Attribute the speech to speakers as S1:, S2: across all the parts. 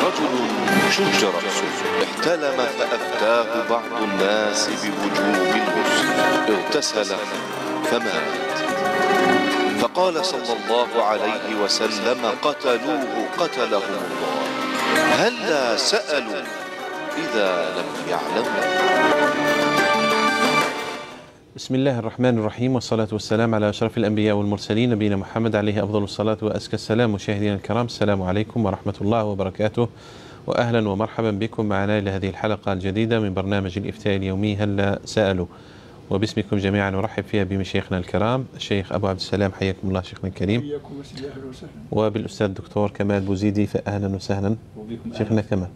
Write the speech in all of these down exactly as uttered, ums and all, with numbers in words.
S1: رجل شج رأسه احتلم فأفتاه بعض الناس بوجوب الغسل، اغتسل فمات. فقال صلى الله عليه وسلم: قتلوه قتلهم الله، هلا سألوا إذا لم يعلموا.
S2: بسم الله الرحمن الرحيم، والصلاة والسلام على أشرف الأنبياء والمرسلين، نبينا محمد عليه أفضل الصلاة وأزكى السلام. مشاهدينا الكرام، السلام عليكم ورحمة الله وبركاته، وأهلا ومرحبا بكم معنا إلى هذه الحلقة الجديدة من برنامج الإفتاء اليومي هلا سألوا، وباسمكم جميعا نرحب فيها بمشايخنا الكرام، الشيخ أبو عبد السلام، حياكم الله شيخنا الكريم، وبالأستاذ الدكتور كمال بوزيدي، فأهلا وسهلا شيخنا كمال.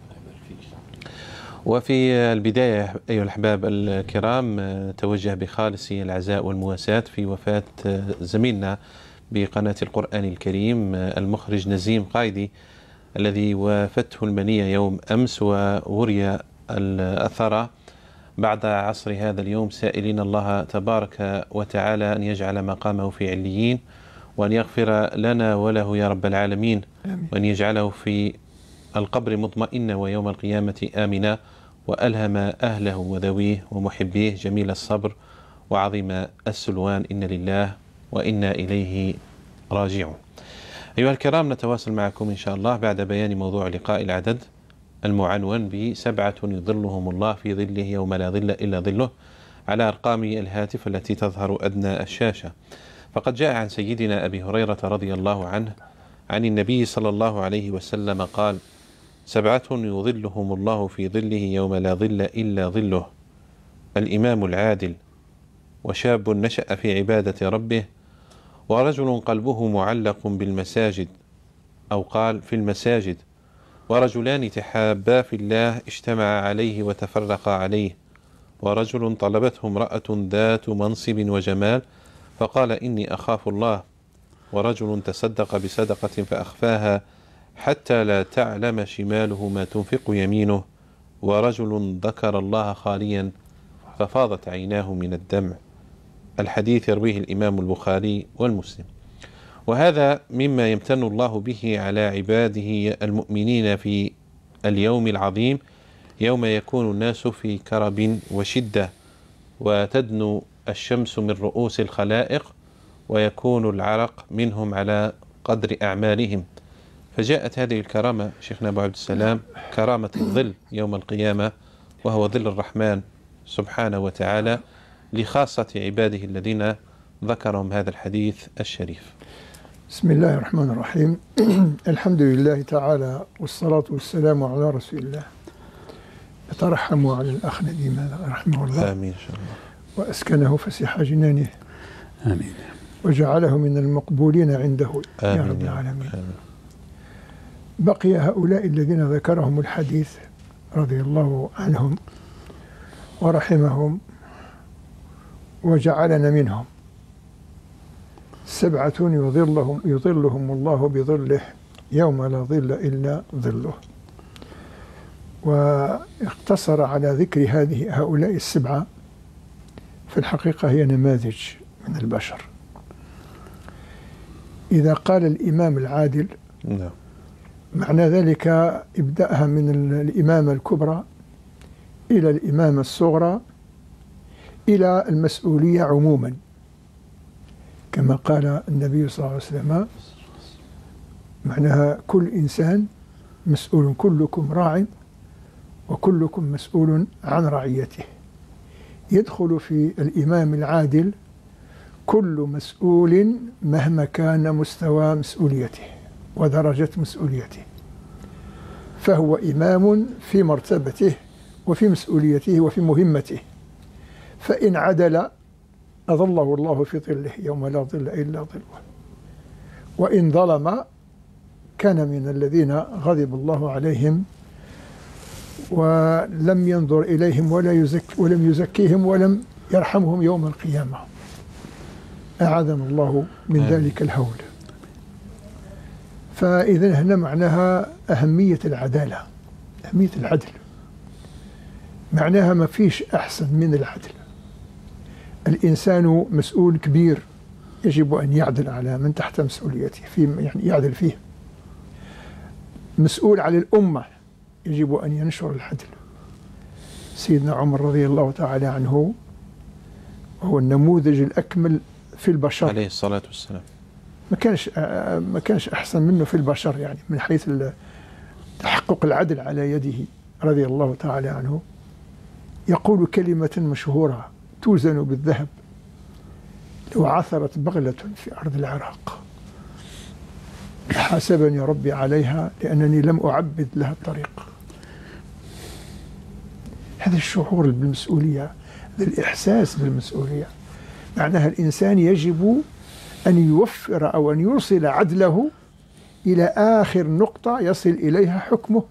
S2: وفي البداية أيها الأحباب الكرام، توجه بخالص العزاء والمواساة في وفاة زميلنا بقناة القرآن الكريم المخرج نزيم قايدي، الذي وافته المنية يوم أمس وغري الثرى بعد عصر هذا اليوم، سائلين الله تبارك وتعالى أن يجعل مقامه في عليين، وأن يغفر لنا وله يا رب العالمين، وأن يجعله في القبر مطمئنا ويوم القيامة آمنا، وألهم أهله وذويه ومحبيه جميل الصبر وعظيم السلوان، إن لله وإنا إليه راجعون. أيها الكرام، نتواصل معكم إن شاء الله بعد بيان موضوع لقاء العدد المعنون بسبعة يظلهم الله في ظله يوم لا ظل إلا ظله على أرقام الهاتف التي تظهر أدنى الشاشة. فقد جاء عن سيدنا أبي هريرة رضي الله عنه عن النبي صلى الله عليه وسلم قال: سبعة يظلهم الله في ظله يوم لا ظل إلا ظله: الإمام العادل، وشاب نشأ في عبادة ربه، ورجل قلبه معلق بالمساجد، أو قال في المساجد، ورجلان تحابا في الله اجتمعا عليه وتفرقا عليه، ورجل طلبته امرأة ذات منصب وجمال فقال إني أخاف الله، ورجل تصدق بصدقة فأخفاها حتى لا تعلم شماله ما تنفق يمينه، ورجل ذكر الله خاليا ففاضت عيناه من الدمع. الحديث يرويه الإمام البخاري والمسلم. وهذا مما يمتن الله به على عباده المؤمنين في اليوم العظيم، يوم يكون الناس في كرب وشدة، وتدنو الشمس من رؤوس الخلائق، ويكون العرق منهم على قدر أعمالهم. فجاءت هذه الكرامة شيخنا أبو عبد السلام كرامة الظل يوم القيامة، وهو ظل الرحمن سبحانه وتعالى لخاصة عباده الذين ذكرهم هذا الحديث الشريف.
S3: بسم الله الرحمن الرحيم. الحمد لله تعالى، والصلاة والسلام على رسول الله. أترحم على الأخ نديم رحمه الله، آمين إن شاء الله، وأسكنه فسيح جنانه، آمين، وجعله من المقبولين عنده يا رب العالمين. آمين. بقي هؤلاء الذين ذكرهم الحديث رضي الله عنهم ورحمهم وجعلنا منهم، سبعة يظلهم يظلهم الله بظله يوم لا ظل إلا ظله. واقتصر على ذكر هذه هؤلاء السبعة، في الحقيقة هي نماذج من البشر. إذا قال الإمام العادل، نعم، معنى ذلك إبدأها من الإمامة الكبرى إلى الإمامة الصغرى إلى المسؤولية عموما، كما قال النبي صلى الله عليه وسلم، معناها كل إنسان مسؤول، كلكم راع وكلكم مسؤول عن رعيته. يدخل في الإمام العادل كل مسؤول مهما كان مستوى مسؤوليته ودرجة مسؤوليته، فهو إمام في مرتبته وفي مسؤوليته وفي مهمته. فإن عدل أظله الله في ظله يوم لا ظل إلا ظله، وإن ظلم كان من الذين غضب الله عليهم ولم ينظر إليهم ولا يزك ولم يزكيهم ولم يرحمهم يوم القيامة. أعاذنا الله من ذلك الهول. فإذا هنا معناها أهمية العدالة، أهمية العدل، معناها ما فيش أحسن من العدل. الإنسان مسؤول كبير، يجب أن يعدل على من تحت مسؤوليته، في يعني يعدل فيه. مسؤول على الأمة، يجب أن ينشر العدل. سيدنا عمر رضي الله تعالى عنه هو النموذج الأكمل في البشر
S2: عليه الصلاة والسلام.
S3: ما كانش ما كانش أحسن منه في البشر، يعني من حيث تحقق العدل على يده رضي الله تعالى عنه. يقول كلمة مشهورة توزن بالذهب: لو عثرت بغلة في أرض العراق حاسبني ربي عليها لأنني لم أعبد لها الطريق. هذا الشعور بالمسؤولية، هذا الإحساس بالمسؤولية، معناها الإنسان يجب أن يوفر أو أن يوصل عدله إلى آخر نقطة يصل إليها حكمه.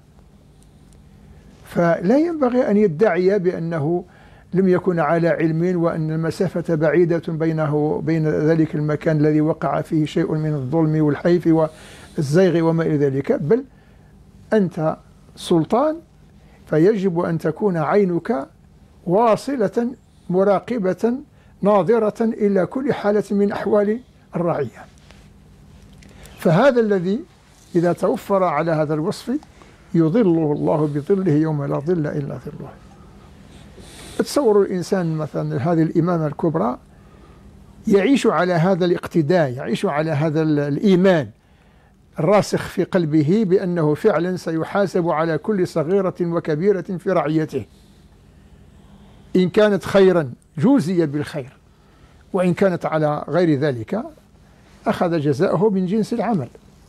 S3: فلا ينبغي أن يدعي بأنه لم يكن على علم وأن المسافة بعيدة بينه وبين ذلك المكان الذي وقع فيه شيء من الظلم والحيف والزيغ وما إلى ذلك، بل أنت سلطان، فيجب أن تكون عينك واصلة مراقبة ناظرة إلى كل حالة من أحوال الرعية. فهذا الذي إذا توفر على هذا الوصف يظله الله بظله يوم لا ظل إلا ظله. تصور الإنسان مثلا هذه الإمامة الكبرى يعيش على هذا الاقتداء، يعيش على هذا الإيمان الراسخ في قلبه بأنه فعلا سيحاسب على كل صغيرة وكبيرة في رعيته. إن كانت خيرا جوزي بالخير، وإن كانت على غير ذلك أخذ جزاءه من جنس العمل.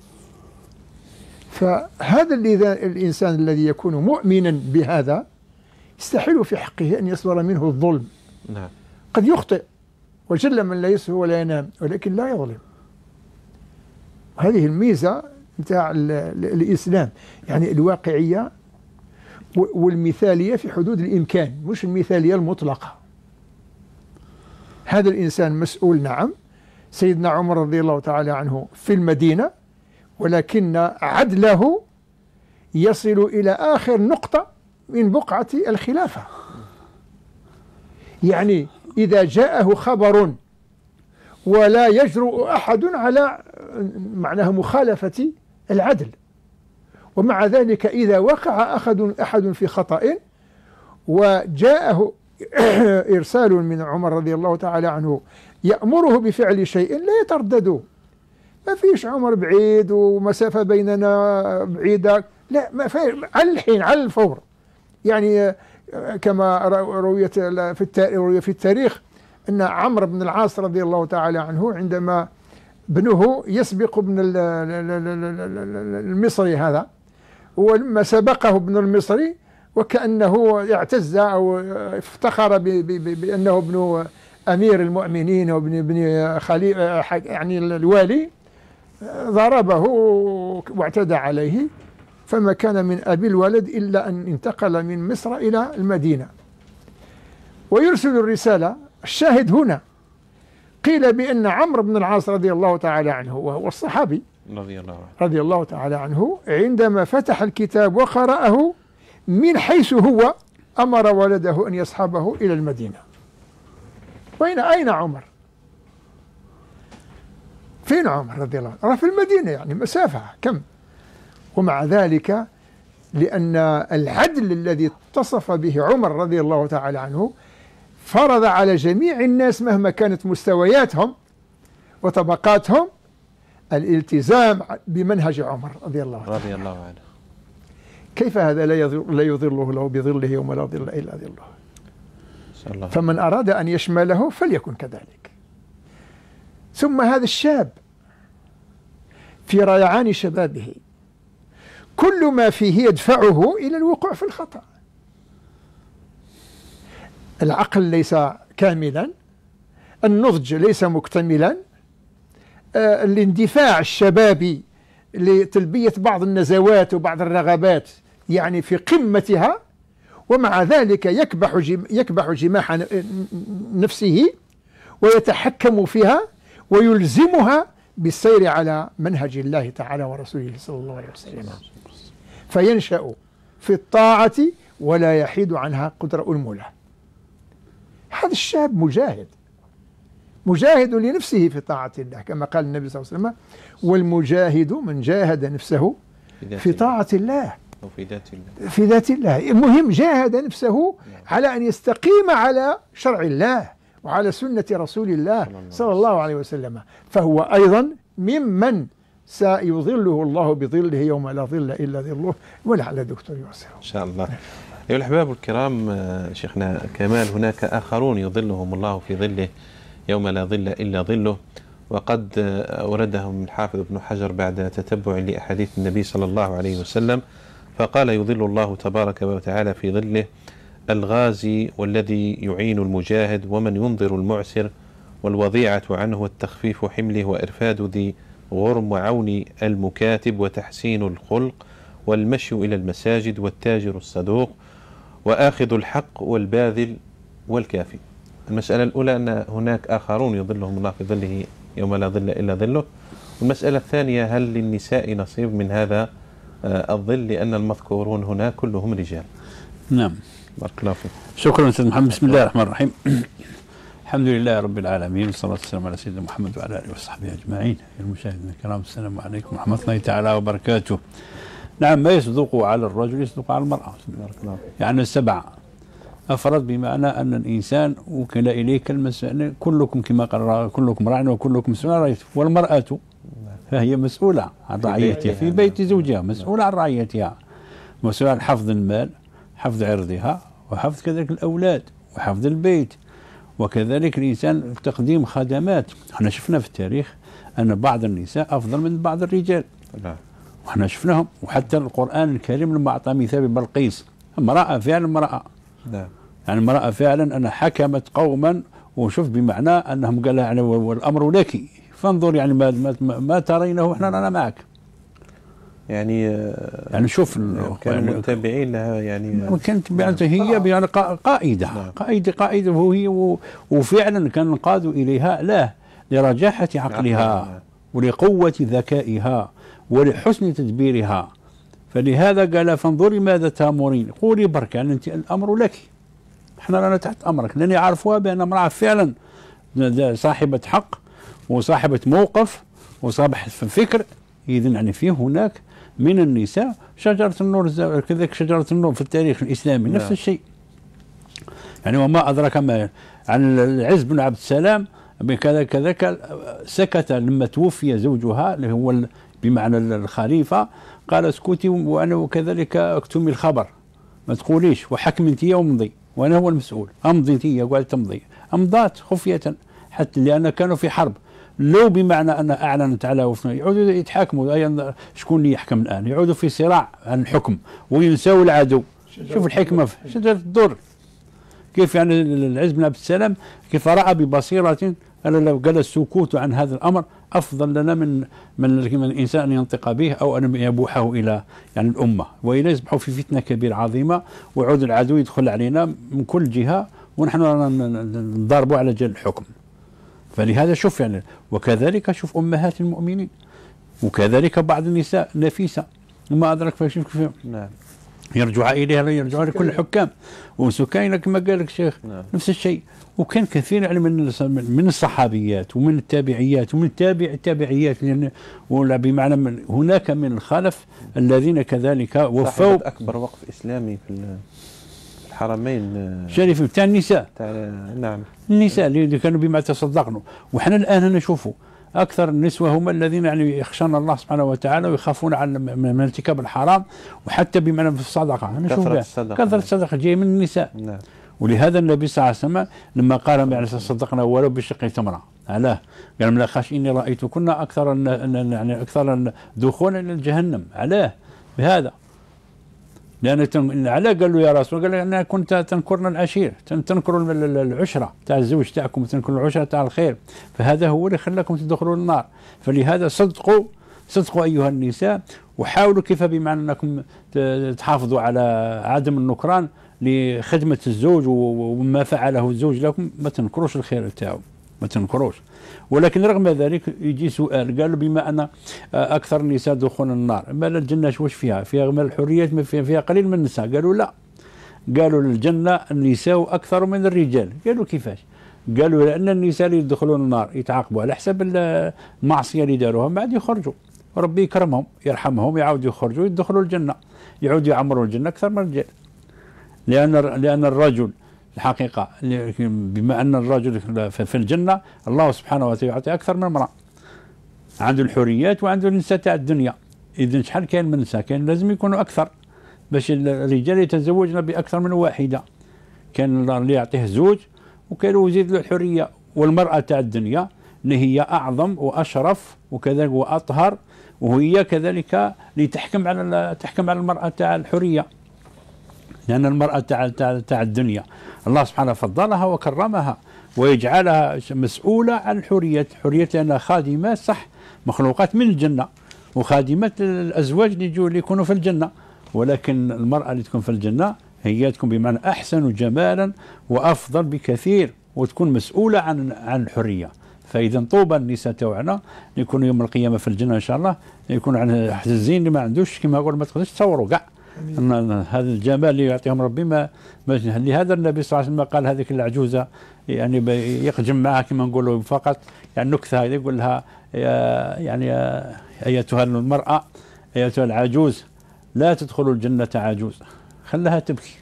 S3: فهذا الإنسان الذي يكون مؤمنا بهذا يستحيل في حقه أن يصدر منه الظلم.
S2: نعم.
S3: قد يخطئ وجل من لا يسهو ولا ينام، ولكن لا يظلم. هذه الميزة نتاع الإسلام، يعني الواقعية والمثالية في حدود الإمكان، مش المثالية المطلقة. هذا الإنسان مسؤول، نعم. سيدنا عمر رضي الله تعالى عنه في المدينة، ولكن عدله يصل إلى آخر نقطة من بقعة الخلافة. يعني إذا جاءه خبر ولا يجرؤ أحد على معناه مخالفة العدل، ومع ذلك إذا وقع أحد أحد في خطأ وجاءه إرسال من عمر رضي الله تعالى عنه يأمره بفعل شيء لا يتردد. ما فيش عمر بعيد ومسافة بيننا بعيدة، لا، ما في، على الحين، على الفور. يعني كما رويت في التاريخ أن عمرو بن العاص رضي الله تعالى عنه عندما ابنه يسبق ابن المصري هذا، ولما سبقه ابن المصري وكأنه اعتز أو افتخر بأنه ابن أمير المؤمنين وابن ابن خليفة يعني الوالي، ضربه واعتدى عليه، فما كان من أبي الولد إلا أن انتقل من مصر إلى المدينة ويرسل الرسالة. الشاهد هنا قيل بأن عمرو بن العاص رضي الله تعالى عنه، وهو الصحابي رضي الله عنه رضي الله تعالى عنه، عندما فتح الكتاب وقرأه من حيث هو أمر ولده أن يصحبه إلى المدينة. وين أين عمر؟ فين عمر رضي الله عنه؟ في المدينة، يعني مسافة كم. ومع ذلك لأن العدل الذي اتصف به عمر رضي الله تعالى عنه فرض على جميع الناس مهما كانت مستوياتهم وطبقاتهم الالتزام بمنهج عمر رضي الله عنه.
S2: رضي الله عنه.
S3: كيف هذا لا يظله له بظله يوم لا ظل إلا ظله؟ فمن أراد أن يشمله فليكن كذلك. ثم هذا الشاب في ريعان شبابه كل ما فيه يدفعه إلى الوقوع في الخطأ. العقل ليس كاملا، النضج ليس مكتملا، آه الاندفاع الشبابي لتلبية بعض النزوات وبعض الرغبات يعني في قمتها، ومع ذلك يكبح جم يكبح جماح نفسه ويتحكم فيها ويلزمها بالسير على منهج الله تعالى ورسوله صلى الله عليه وسلم، فينشأ في الطاعة ولا يحيد عنها قدر أنملة. هذا الشاب مجاهد، مجاهد لنفسه في طاعة الله كما قال النبي صلى الله عليه وسلم: والمجاهد من جاهد نفسه في طاعة الله.
S2: أو في ذات الله.
S3: في ذات الله. المهم جاهد نفسه على أن يستقيم على شرع الله وعلى سنة رسول الله صلى الله عليه وسلم، فهو أيضا ممن سيظله الله بظله يوم لا ظل إلا ظله. ولعل دكتور يوسف
S2: إن شاء الله. أيها الأحباب الكرام، شيخنا كمال، هناك آخرون يظلهم الله في ظله يوم لا ظل إلا ظله، وقد أوردهم الحافظ ابن حجر بعد تتبع لأحاديث النبي صلى الله عليه وسلم، فقال: يظل الله تبارك وتعالى في ظله الغازي والذي يعين المجاهد، ومن ينظر المعسر، والوضيعة عنه، والتخفيف حمله، وإرفاد ذي غرم، وعون المكاتب، وتحسين الخلق، والمشي إلى المساجد، والتاجر الصدوق، وآخذ الحق، والباذل، والكافي. المسألة الأولى أن هناك آخرون يظلهم الله في ظله يوم لا ظل إلا ظله. والمسألة الثانية: هل للنساء نصيب من هذا الظل، لأن المذكورون هنا كلهم رجال؟
S4: نعم،
S2: بارك الله فيك.
S4: شكرا أستاذ محمد. بسم الله الرحمن الرحيم. الحمد لله رب العالمين، والصلاة والسلام على سيدنا محمد وعلى آله وصحبه أجمعين. المشاهدين الكرام، السلام عليكم ورحمة الله تعالى وبركاته. نعم، ما يصدق على الرجل يصدق على المرأة.
S2: بارك الله فيك.
S4: يعني السبع أفراد، بمعنى أن الإنسان وكل إليه كلمة كلكم كما قال كلكم راع وكلكم مسؤول عن رعيته، والمرأة فهي مسؤولة عن رعيتها في بيت زوجها، مسؤولة عن رعيتها، مسؤولة عن حفظ المال، حفظ عرضها، وحفظ كذلك الأولاد، وحفظ البيت، وكذلك الإنسان تقديم خدمات. احنا شفنا في التاريخ أن بعض النساء أفضل من بعض الرجال،
S2: نعم،
S4: وحنا شفناهم. وحتى القرآن الكريم لما أعطى مثال بلقيس، امرأة فعلا امرأة،
S2: نعم،
S4: يعني امرأة فعلا أنا حكمت قوما، وشوف بمعنى أنهم قال يعني والأمر لك فانظر، يعني ما, ما, ما ترينه احنا أنا معك.
S2: يعني
S4: يعني شوف
S2: كانوا متابعين لها، يعني
S4: كانت هي يعني قائدة قائدة قائدة وهي، وفعلا كان قادوا إليها لا لرجاحة عقلها ولقوة ذكائها ولحسن تدبيرها. فلهذا قال: فانظري ماذا تأمرين، قولي برك، يعني أنت الأمر لك، احنا رانا تحت أمرك، لأن يعرفوها بأن امرأة فعلا صاحبة حق وصاحبة موقف وصاحبة فكر. إذن يعني فيه هناك من النساء شجرة النور، كذلك شجرة النور في التاريخ الإسلامي نفس نعم. الشيء. يعني وما أدرك ما عن العز بن عبد السلام كذا كذا سكت لما توفي زوجها اللي هو بمعنى الخليفة، قال: اسكتي وأنا وكذلك اكتمي الخبر، ما تقوليش، وحكم انت وامضي، وأنا هو المسؤول، أمضي انت وقالت تمضي، أمضات خفية، حتى لأن كانوا في حرب. لو بمعنى أن أعلنت على وفنا يعودوا يتحاكموا، أيضا شكون اللي يحكم الآن؟ يعودوا في صراع عن الحكم وينسوا العدو. شوف الحكمة في شجرة الدر، كيف يعني العز بن عبد السلام كيف رأى ببصيرة أن لو قال السكوت عن هذا الأمر أفضل لنا من من الإنسان أن ينطق به أو أن يبوحه إلى يعني الأمة، وإلا يصبحوا في فتنة كبيرة عظيمة، ويعود العدو يدخل علينا من كل جهة، ونحن نضاربوا على جل الحكم. فلهذا شوف يعني، وكذلك شوف أمهات المؤمنين، وكذلك بعض النساء نفيسة وما أدرك فشوف كيف
S2: نعم
S4: يرجع إليها، يرجع لكل الحكام وسكينة كما قال لك شيخ
S2: نعم.
S4: نفس الشيء. وكان كثير يعني من من الصحابيات ومن التابعيات ومن تابع التابعيات، لأن ولا بمعنى من هناك من الخلف الذين كذلك وفوا.
S2: أكبر وقف إسلامي في الحرمين
S4: شريف بتاع النساء،
S2: نعم
S4: النساء اللي كانوا بما تصدقنا. وحنا الآن نشوفوا أكثر النسوة هم الذين يعني يخشون الله سبحانه وتعالى ويخافون عن من ارتكاب الحرام، وحتى بمعنى في الصدقة
S2: كثرة الصدقة
S4: كثرة الصدقة جاي من النساء.
S2: نعم.
S4: ولهذا النبي صلى الله عليه وسلم لما قال يعني تصدقنا ولو بشق تمرة، علاه قال: من خاش إني رأيتكن أكثر يعني أكثر دخولا إلى جهنم. علاه بهذا؟ لأن تن... علاه قال له يا رسول، قال أنا كنت تنكرنا العشير، تنكر العشرة تاع الزوج تاعكم، تنكر العشرة تاع الخير، فهذا هو اللي خلاكم تدخلوا النار. فلهذا صدقوا صدقوا أيها النساء، وحاولوا كيف بمعنى أنكم تحافظوا على عدم النكران لخدمة الزوج وما فعله الزوج لكم، ما تنكروش الخير تاعو، ما تنكروش. ولكن رغم ذلك يجي سؤال، قالوا بما أن أكثر النساء دخولا النار، ما الجنة واش فيها؟ فيها من الحريات، ما فيها, فيها قليل من النساء. قالوا لا، قالوا للجنة النساء أكثر من الرجال. قالوا كيفاش؟ قالوا لأن النساء اللي يدخلون النار يتعاقبوا على حسب المعصية اللي داروها، بعد يخرجوا ربي يكرمهم يرحمهم، يعاودوا يخرجوا يدخلوا الجنة. يعودوا يعمروا الجنة أكثر من الرجال. لأن لأن الرجل الحقيقة بما أن الرجل في الجنة الله سبحانه وتعالى يعطي أكثر من المرأة. عنده الحريات وعنده النساء تاع الدنيا. إذا شحال كاين من نساء؟ كاين لازم يكونوا أكثر باش الرجال يتزوجن بأكثر من واحدة. كان اللي يعطيه زوج وكان يزيد له الحرية. والمرأة تاع الدنيا اللي هي أعظم وأشرف وكذلك وأطهر، وهي كذلك لتحكم على تحكم على المرأة تاع الحرية. لأن المرأة تاع تاع تاع الدنيا الله سبحانه فضلها وكرمها ويجعلها مسؤولة عن الحرية، حرية لأنها خادمات صح مخلوقات من الجنة وخادمات الأزواج اللي يجوا اللي يكونوا في الجنة، ولكن المرأة اللي تكون في الجنة هي تكون بمعنى أحسن جمالا وأفضل بكثير وتكون مسؤولة عن عن الحرية. فإذا طوبى النساء تاعنا يكونوا يوم القيامة في الجنة إن شاء الله، يكونوا عن حزين اللي ما عندوش كما نقول ما تقدرش تصوروا كاع هذا الجمال اللي يعطيهم ربي. ما لهذا النبي صلى الله عليه وسلم قال هذيك العجوزة يعني يقجم معها كما نقولوا فقط يعني نكتة يقول لها يعني أيتها المرأة أيتها العجوز لا تدخلوا الجنة عجوز، خلها تبكي.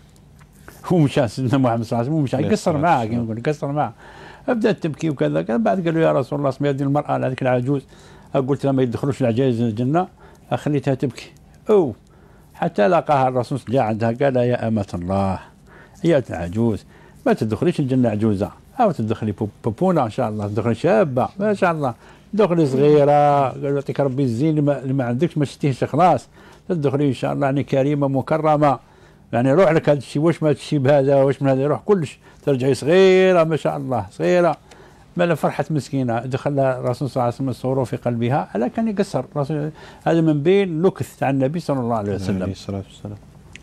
S4: هو مشى سيدنا محمد صلى الله عليه وسلم مشى يقصر معها كما نقول يقصر معها، بدأت تبكي وكذا. كان بعد قالوا يا رسول الله اسمي هذه المرأة هذيك العجوز، قلت لها ما يدخلوش العجائز الجنة، خليتها تبكي. أو حتى لقاها الرسول جاء عندها قال يا أمة الله يا العجوز ما تدخليش الجنة عجوزة، أو تدخلي بوبونة إن شاء الله، تدخلي شابة ما شاء الله، تدخلي صغيرة قال يعطيك ربي الزين اللي ما عندكش ما شتيهش خلاص، تدخلي إن شاء الله يعني كريمة مكرمة. يعني روح لك هذا الشيء واش ما تشي بهذا واش من هذا يروح كلش، ترجعي صغيرة ما شاء الله صغيرة. ما فرحت مسكينة دخلها الرسول صلى الله عليه وسلم السرور في قلبها، ألا كان يقصر الرسول. هذا من بين نكت تاع النبي صلى الله عليه وسلم عليه الصلاة والسلام.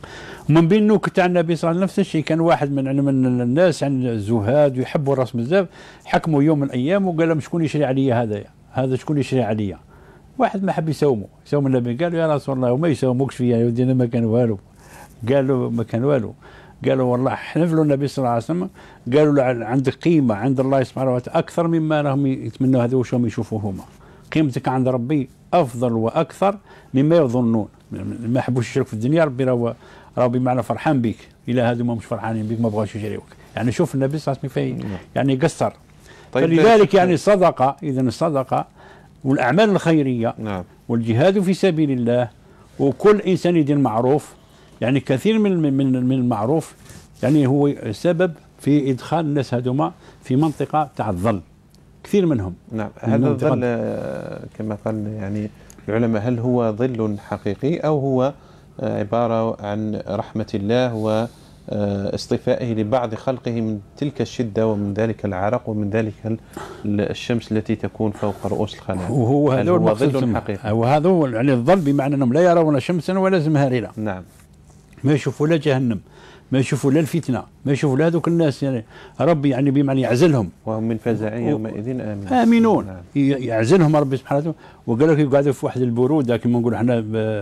S4: ومن بين نكت تاع النبي صلى الله عليه وسلم نفس الشيء، كان واحد من من الناس عن الزهاد ويحبوا الرسول بزاف، حكموا يوم من الأيام وقال لهم شكون يشري عليا هذا هذا شكون يشري عليا. واحد ما حب يساومه يساوم النبي، قالوا يا رسول الله وما يساوموكش فيا يا ودينا ما كان والو. قالوا ما كان والو، قالوا والله حلفوا النبي صلى الله عليه وسلم، قالوا له عندك قيمة عند الله سبحانه وتعالى أكثر مما راهم يتمنوا هذا وشهم يشوفوه هما. قيمتك عند ربي أفضل وأكثر مما يظنون. ما حبوش يشاركوا في الدنيا، ربي راهو راهو بمعنى فرحان بك، إلى هذو ما مش فرحانين بك ما بغاوش يشاركوك. يعني شوف النبي صلى الله عليه وسلم يعني قصر. طيب فلذلك يعني الصدقة، إذا الصدقة والأعمال الخيرية نعم. والجهاد في سبيل الله وكل إنسان يدير معروف، يعني كثير من من من المعروف يعني هو سبب في ادخال الناس هذوما في منطقه تاع الظل، كثير منهم. نعم
S2: هذا الظل كما قال يعني العلماء، هل هو ظل حقيقي او هو عباره عن رحمه الله واصطفائه لبعض خلقه من تلك الشده ومن ذلك العرق ومن ذلك الشمس التي تكون فوق رؤوس الخلائق؟
S4: وهو هذا هو ظل حقيقي، وهذا هو يعني الظل بمعنى انهم لا يرون شمسا ولا زمهريرا. نعم ما يشوفوا لا جهنم، ما يشوفوا لا الفتنه، ما يشوفوا لا هذوك الناس يعني ربي يعني بمعنى يعزلهم
S2: وهم من فزع يومئذ آمنون.
S4: آمنون نعم. يعزلهم ربي سبحانه وتعالى. وقال لك يقعدوا في واحد البروده كما نقول احنا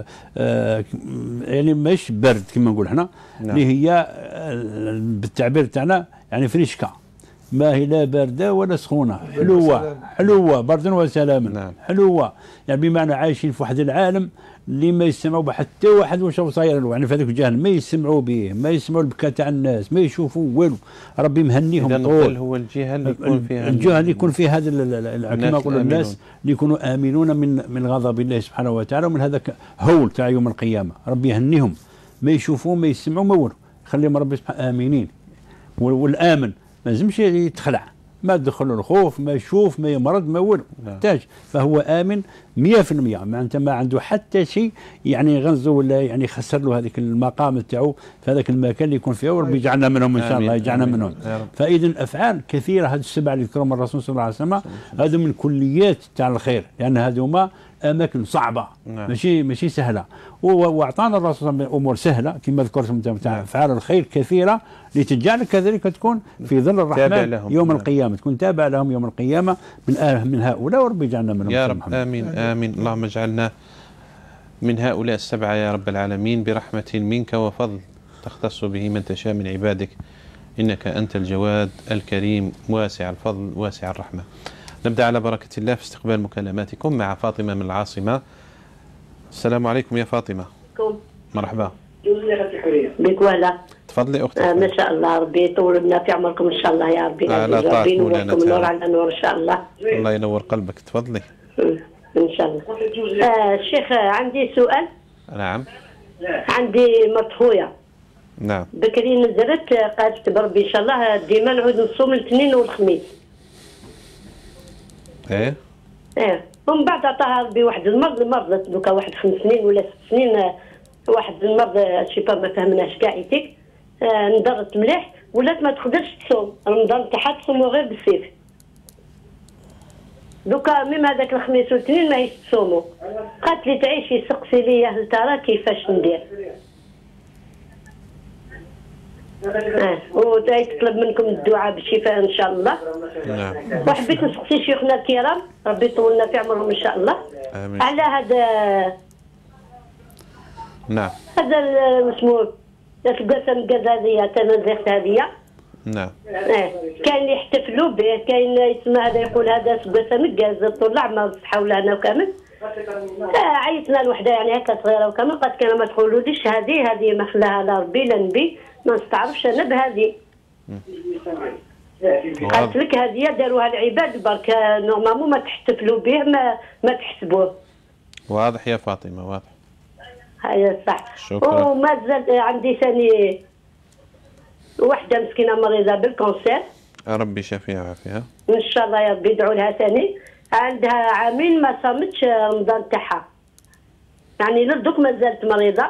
S4: يعني مش برد كما نقول احنا نعم. اللي هي بالتعبير تاعنا يعني فريشكا، ما هي لا بارده ولا سخونه، حلوه حلوه بردا وسلاما نعم. حلوه يعني بمعنى عايشين في واحد العالم اللي ما يسمعوا بحتى واحد واش هو صاير يعني في هذاك الجهنم، ما يسمعوا به، ما يسمعوا البكاء تاع الناس، ما يشوفوا والو. ربي مهنيهم
S2: طول. الظل هو الجهه اللي يكون فيها
S4: الجهه اللي يكون فيها هذا كما يقولوا الناس اللي يكونوا امنون من من غضب الله سبحانه وتعالى ومن هذاك هول تاع يوم القيامه. ربي يهنيهم، ما يشوفوا ما يسمعوا ما والو، يخليهم ربي سبحانه امنين. والامن ما لازمش يتخلع، ما تدخل الخوف، ما يشوف، ما يمرض، ما والو محتاج، فهو امن مئة في المئة. معناتها ما عنده حتى شيء يعني يغزو ولا يعني يخسر له هذيك المقام تاعو في هذاك المكان اللي يكون فيه، وربي يجعلنا منهم ان شاء الله، يجعلنا منهم. فاذا الافعال كثيره، هذه السبعه اللي ذكرهم الرسول صلى الله عليه وسلم هذو من كليات تاع الخير، لان يعني هذوما اماكن صعبه نعم. ماشي ماشي سهله، واعطانا الرسول امور سهله كما ذكرتم تاع افعال الخير كثيره لتجعلك كذلك تكون في ظل الرحمن يوم نعم. القيامه، تكون تابع لهم يوم القيامه من آه من هؤلاء، وربي يجعلنا منهم
S2: يا رب. امين امين. اللهم اجعلنا من هؤلاء السبعه يا رب العالمين برحمه منك وفضل تختص به من تشاء من عبادك، انك انت الجواد الكريم واسع الفضل واسع الرحمه. نبدأ على بركة الله في استقبال مكالماتكم مع فاطمة من العاصمة. السلام عليكم يا فاطمة.
S5: عليكم.
S2: مرحبا.
S5: بك ولا
S2: تفضلي اختي.
S5: آه ما شاء الله، ربي يطول لنا في عمركم ان شاء الله يا ربي.
S2: على طاعة
S5: ربي
S2: مولانا
S5: ينوركم نور
S2: تعالى.
S5: على نور ان شاء الله.
S2: الله ينور قلبك. تفضلي.
S5: ان شاء الله. آه شيخ عندي سؤال.
S2: نعم.
S5: عندي مرت خويا
S2: نعم.
S5: بكري نزلت قالت بربي ان شاء الله ديما نعود نصوم الاثنين والخميس.
S2: ايه.
S5: ايه ومن بعد عطاها ربي واحد المرض، مرضت دوكا واحد خمس سنين ولا ست سنين، واحد المرض شيبا ما فهمناش كاع يتيك. آه نضرت مليح ولات ما تقدرش تصوم، رمضان تاعها تصومو غير بالسيف. دوكا ميم هذاك الخميس والاثنين ماهيش تصومو. قالت لي تعيشي سقسي لي هل ترى كيفاش ندير. اه وتطلب منكم الدعاء بالشفاء ان شاء الله.
S2: نعم.
S5: وحبيت نسقسي شيوخنا الكرام ربي يطولنا في عمرهم ان شاء الله.
S2: آمين.
S5: على هذا
S2: نعم.
S5: هذا اسمه القسم الجزازية تنزيخت هذه.
S2: نعم.
S5: اه كاين يحتفلوا به، كاين يسمى هذا يقول هذا قسم الجاز طول العمر بالصحة ولا وكامل. آه عيطنا الوحده يعني هكا صغيره وكامل، قالت كان ما تقولوليش هذه هذه ما خلاها لا ربي لا نبي، ما نستعرفش انا بهذه. قالت لك هذه داروها العباد برك نورمالمون ما تحتفلوا به، ما ما تحسبوه.
S2: واضح يا فاطمه، واضح.
S5: هاي صح.
S2: شكرا.
S5: وما زال عندي ثاني واحده مسكينه مريضه بالكونسير،
S2: ربي يشافيها ويعافيها
S5: ان شاء الله يا ربي ادعوا لها ثاني. عندها عامين ما صامتش رمضان تاعها، يعني لدوك ما زالت مريضه.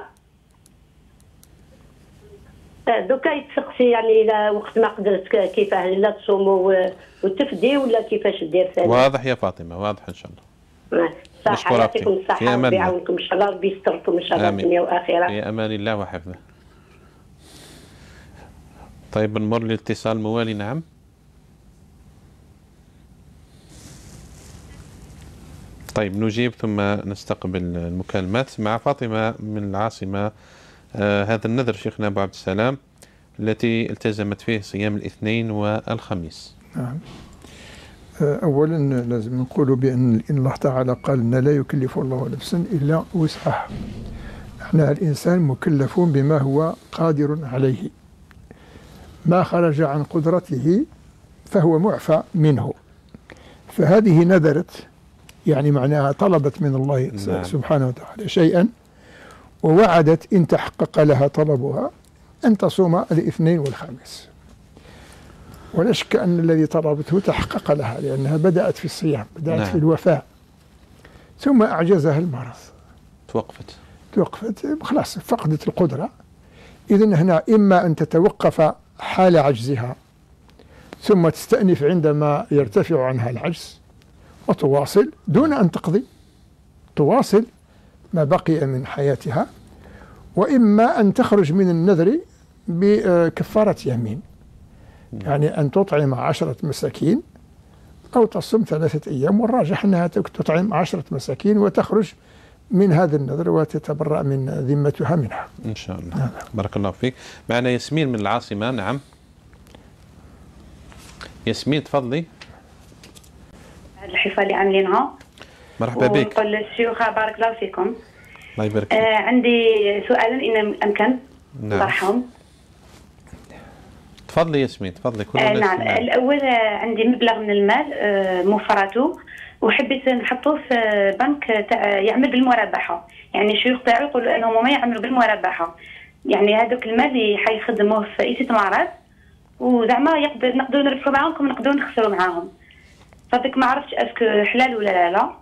S5: دوكا يتسقسي يعني الى وقت ما قدرت كيفاه لا تصوم وتفدي ولا كيفاش دير ثاني.
S2: واضح يا فاطمه، واضح ان شاء الله.
S5: صح. يعطيكم الصحه وربي يعاونكم ان شاء الله، ربي يستركم ان شاء الله الدنيا واخره.
S2: في امان الله وحفظه. طيب نمر للاتصال موالي. نعم. طيب نجيب ثم نستقبل المكالمات مع فاطمة من العاصمة. آه هذا النذر شيخنا أبو عبد السلام التي التزمت فيه صيام الاثنين والخميس.
S3: نعم. أولا لازم نقول بأن الله تعالى قال أن لا يكلف الله نفسا إلا وسعها. احنا الإنسان مكلف بما هو قادر عليه، ما خرج عن قدرته فهو معفى منه. فهذه نذرت يعني معناها طلبت من الله نعم. سبحانه وتعالى شيئا، ووعدت إن تحقق لها طلبها أن تصوم الاثنين والخميس. ولا شك أن الذي طلبته تحقق لها، لأنها بدأت في الصيام، بدأت نعم. في الوفاء، ثم أعجزها المرض،
S2: توقفت
S3: توقفت خلاص فقدت القدرة. إذن هنا إما أن تتوقف حال عجزها ثم تستأنف عندما يرتفع عنها العجز وتواصل دون أن تقضي، تواصل ما بقي من حياتها، وإما أن تخرج من النذر بكفارة يمين، يعني أن تطعم عشرة مساكين أو تصوم ثلاثة أيام، والراجح أنها تطعم عشرة مساكين وتخرج من هذا النذر وتتبرأ من ذمتها منها
S2: إن شاء الله. نعم. بارك الله فيك. معنا ياسمين من العاصمة. نعم ياسمين تفضلي.
S6: الحفاة اللي عاملينها
S2: مرحبا بك.
S6: ونقول للشيوخ بارك الله فيكم.
S2: الله يبارك فيك.
S6: آه عندي سؤالا إن أمكن طرحهم.
S2: تفضلي ياسمين تفضلي. كل
S6: آه نعم. الأول آه عندي مبلغ من المال آه مفرطه وحبيت نحطه في بنك تاع يعمل بالمرابحة، يعني الشيوخ تاعو يقولوا أنهم ما يعملوا بالمرابحة، يعني هذوك المال اللي حيخدموه في استثمارات وزعما يقدر نقدروا نربحوا معاهم ونقدروا نخسروا معاهم. صدق ما عرفتش اسكو حلال ولا لا لا.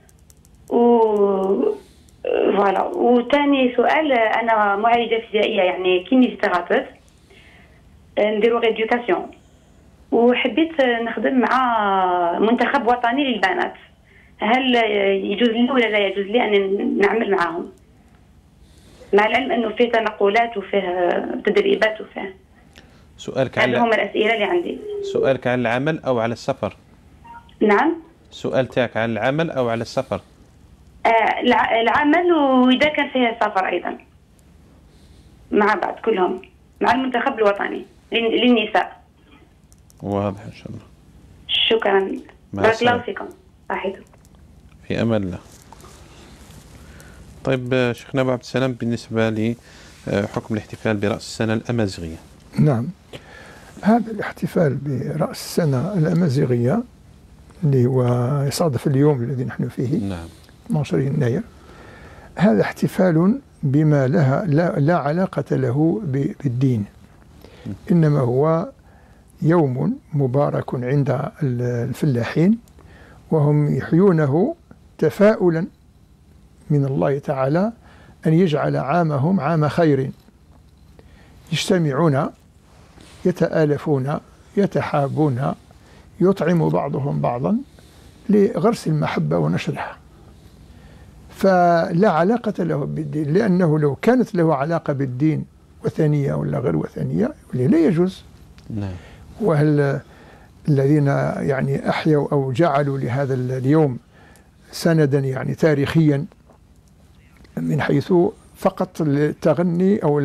S6: و فوالا. وثاني سؤال، انا معالجه فيزيائيه يعني كينيزيثيرابيوت، نديرو ريديوكاسيون، وحبيت نخدم مع منتخب وطني للبنات، هل يجوز لي ولا لا يجوز لي ان نعمل معاهم؟ مع العلم انه فيه تنقلات وفيه تدريبات وفيه.
S2: سؤالك على
S6: هذه هم الاسئله اللي عندي.
S2: سؤالك على العمل او على السفر؟
S6: نعم.
S2: سؤال تاعك على العمل او على السفر؟
S6: آه العمل، واذا كان فيها سفر ايضا مع بعض كلهم مع المنتخب الوطني للنساء.
S2: واضح ان شاء الله.
S6: شكرا. بارك الله فيكم. صحيح.
S2: في امان الله. طيب شيخنا ابو عبد السلام، بالنسبه حكم الاحتفال برأس السنة الأمازيغية.
S3: نعم، هذا الاحتفال برأس السنة الأمازيغية اللي هو يصادف اليوم الذي نحن فيه،
S2: نعم،
S3: اثني عشر يناير، هذا احتفال بما لها لا, لا علاقة له بالدين، إنما هو يوم مبارك عند الفلاحين، وهم يحيونه تفاؤلا من الله تعالى أن يجعل عامهم عام خير، يجتمعون يتآلفون يتحابون يطعم بعضهم بعضا لغرس المحبة ونشرها، فلا علاقة له بالدين، لأنه لو كانت له علاقة بالدين وثنية ولا غير وثنية لا يجوز.
S2: نعم.
S3: وهل الذين يعني أحيوا أو جعلوا لهذا اليوم سندا يعني تاريخيا من حيث فقط التغني أو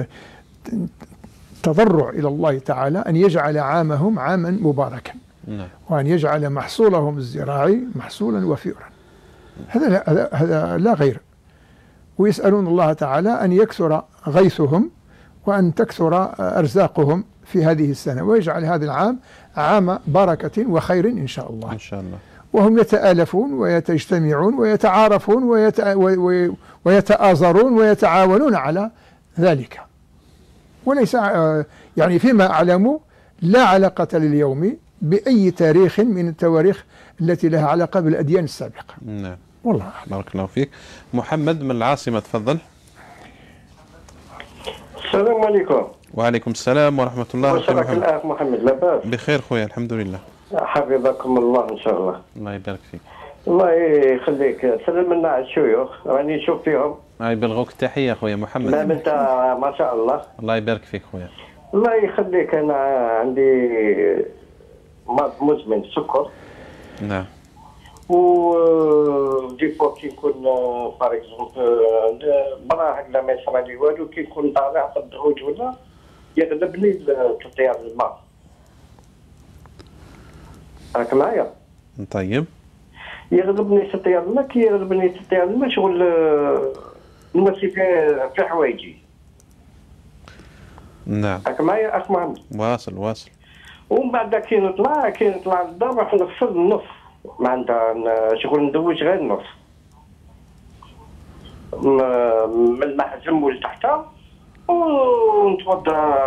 S3: التضرع إلى الله تعالى أن يجعل عامهم عاما مباركا،
S2: نعم،
S3: وأن يجعل محصولهم الزراعي محصولا وفيرا، هذا لا, هذا لا غير. ويسألون الله تعالى أن يكثر غيثهم وأن تكثر أرزاقهم في هذه السنة، ويجعل هذا العام عام بركة وخير إن شاء الله.
S2: إن شاء الله.
S3: وهم يتآلفون ويتجتمعون ويتعارفون ويت... ويتآزرون ويتعاونون على ذلك، وليس يعني فيما أعلم لا علاقة لليوم بأي تاريخ من التواريخ التي لها علاقة بالأديان السابقة.
S2: نعم،
S3: والله
S2: بارك الله فيك. محمد من العاصمة، تفضل.
S7: السلام عليكم.
S2: وعليكم السلام ورحمة الله وبركاته.
S7: وشرك الأخ محمد، لاباس؟
S2: بخير خويا، الحمد لله.
S7: حفظكم الله إن شاء الله.
S2: الله يبارك فيك.
S7: الله يخليك، سلم لنا على الشيوخ راني نشوف فيهم.
S2: يبلغوك التحية خويا محمد.
S7: نعم أنت ما شاء الله. الله
S2: يبارك فيك خويا.
S7: الله يخليك، أنا عندي مرض مزمن سكر.
S2: نعم.
S7: و دي فوا كي نكون باغ اكزومبل برا هكذا ما يصرى لي والو، كي نكون طالع في الدروج ولا يغلبني تطير الماء. راك معايا؟
S2: طيب.
S7: يغلبني تطير الماء، كي يغلبني تطير الماء شغل نمشي في في حوايجي.
S2: نعم.
S7: راك معايا اخ محمد؟
S2: واصل واصل.
S7: ومن بعد كي نطلع كي نطلع للدار راح نغسل النص، ما عندها شغل ندوش غير النص من المحزم ولتحتها، ونتوضا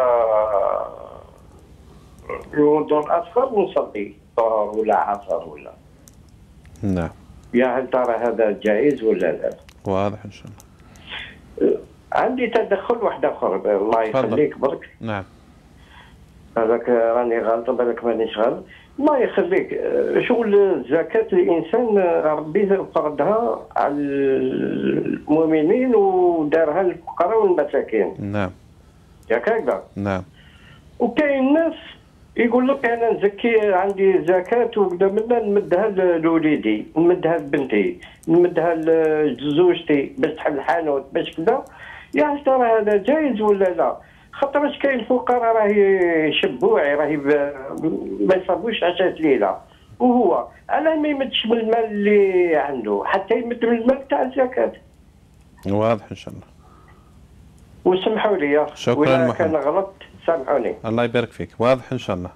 S7: الوضوء الاصغر ونصلي ظهر ولا عصر ولا.
S2: نعم.
S7: يا هل ترى هذا جائز ولا لا؟
S2: واضح ان شاء الله.
S7: عندي تدخل واحد اخر الله يخليك برك.
S2: نعم.
S7: هذاك راني غلط بالك مانيش غلط. الله يخليك، شغل زكاة الإنسان ربي فرضها على المؤمنين ودارها للفقراء والمساكين.
S2: نعم.
S7: ياك هكذا؟
S2: نعم.
S7: وكاين ناس يقول لك أنا نزكي عندي زكاة وكذا منا نمدها لوليدي، نمدها لبنتي، نمدها لزوجتي باش تحل الحانوت باش كذا. يا ترى هذا جايز ولا لا؟ خاطرش كاين الفقراء راهي شبوعي راهي ما يصابوش عشرة ليله، وهو علاه ما يمدش من المال اللي عنده حتى يمد من المال تاع الزكاه.
S2: واضح ان شاء الله.
S7: وسمحوا لي
S2: شكرا محمد،
S7: كان غلط سامحوني.
S2: الله يبارك فيك. واضح ان شاء الله.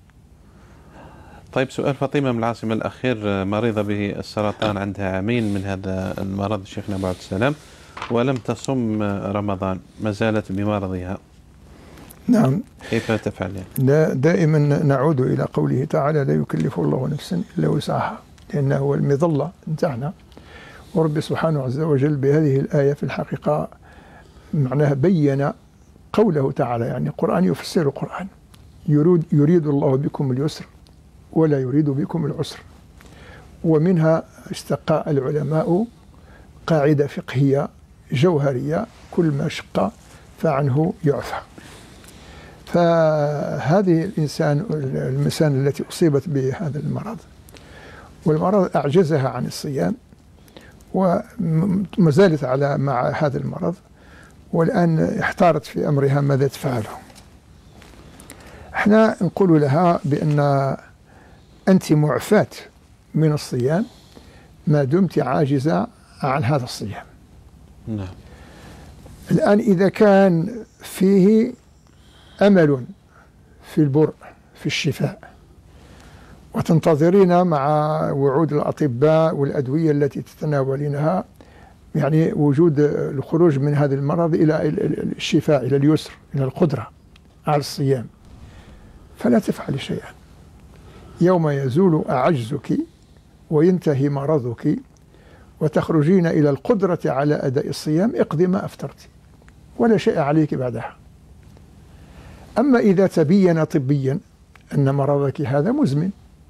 S2: طيب سؤال فاطمه من العاصمه الاخير، مريضه بالسرطان عندها عامين من هذا المرض شيخنا ابو عبد السلام، ولم تصم رمضان، ما زالت بمرضها.
S3: نعم.
S2: كيف تفعل يعني؟
S3: دائما نعود إلى قوله تعالى: لا يكلف الله نفسا إلا وسعها، لأنه هو المظلة نتاعنا. ورب سبحانه عز وجل بهذه الآية في الحقيقة معناها بين قوله تعالى، يعني القرآن يفسر القرآن، يريد, يريد الله بكم اليسر ولا يريد بكم العسر. ومنها اشتقى العلماء قاعدة فقهية جوهرية: كل ما شق فعنه يعفى. فهذه الإنسان المسان التي أصيبت بهذا المرض، والمرض أعجزها عن الصيام، وما زالت على مع هذا المرض، والآن احتارت في أمرها ماذا تفعله. احنا نقول لها بأن أنت معفاة من الصيام ما دمت عاجزة عن هذا الصيام.
S2: نعم.
S3: الآن إذا كان فيه أمل في البرء في الشفاء، وتنتظرين مع وعود الأطباء والأدوية التي تتناولينها يعني وجود الخروج من هذا المرض إلى الشفاء، إلى اليسر، إلى القدرة على الصيام، فلا تفعل شيئا. يوم يزول عجزك وينتهي مرضك وتخرجين إلى القدرة على أداء الصيام، اقضي ما أفطرت ولا شيء عليك بعدها. أما إذا تبين طبيا أن مرضك هذا مزمن،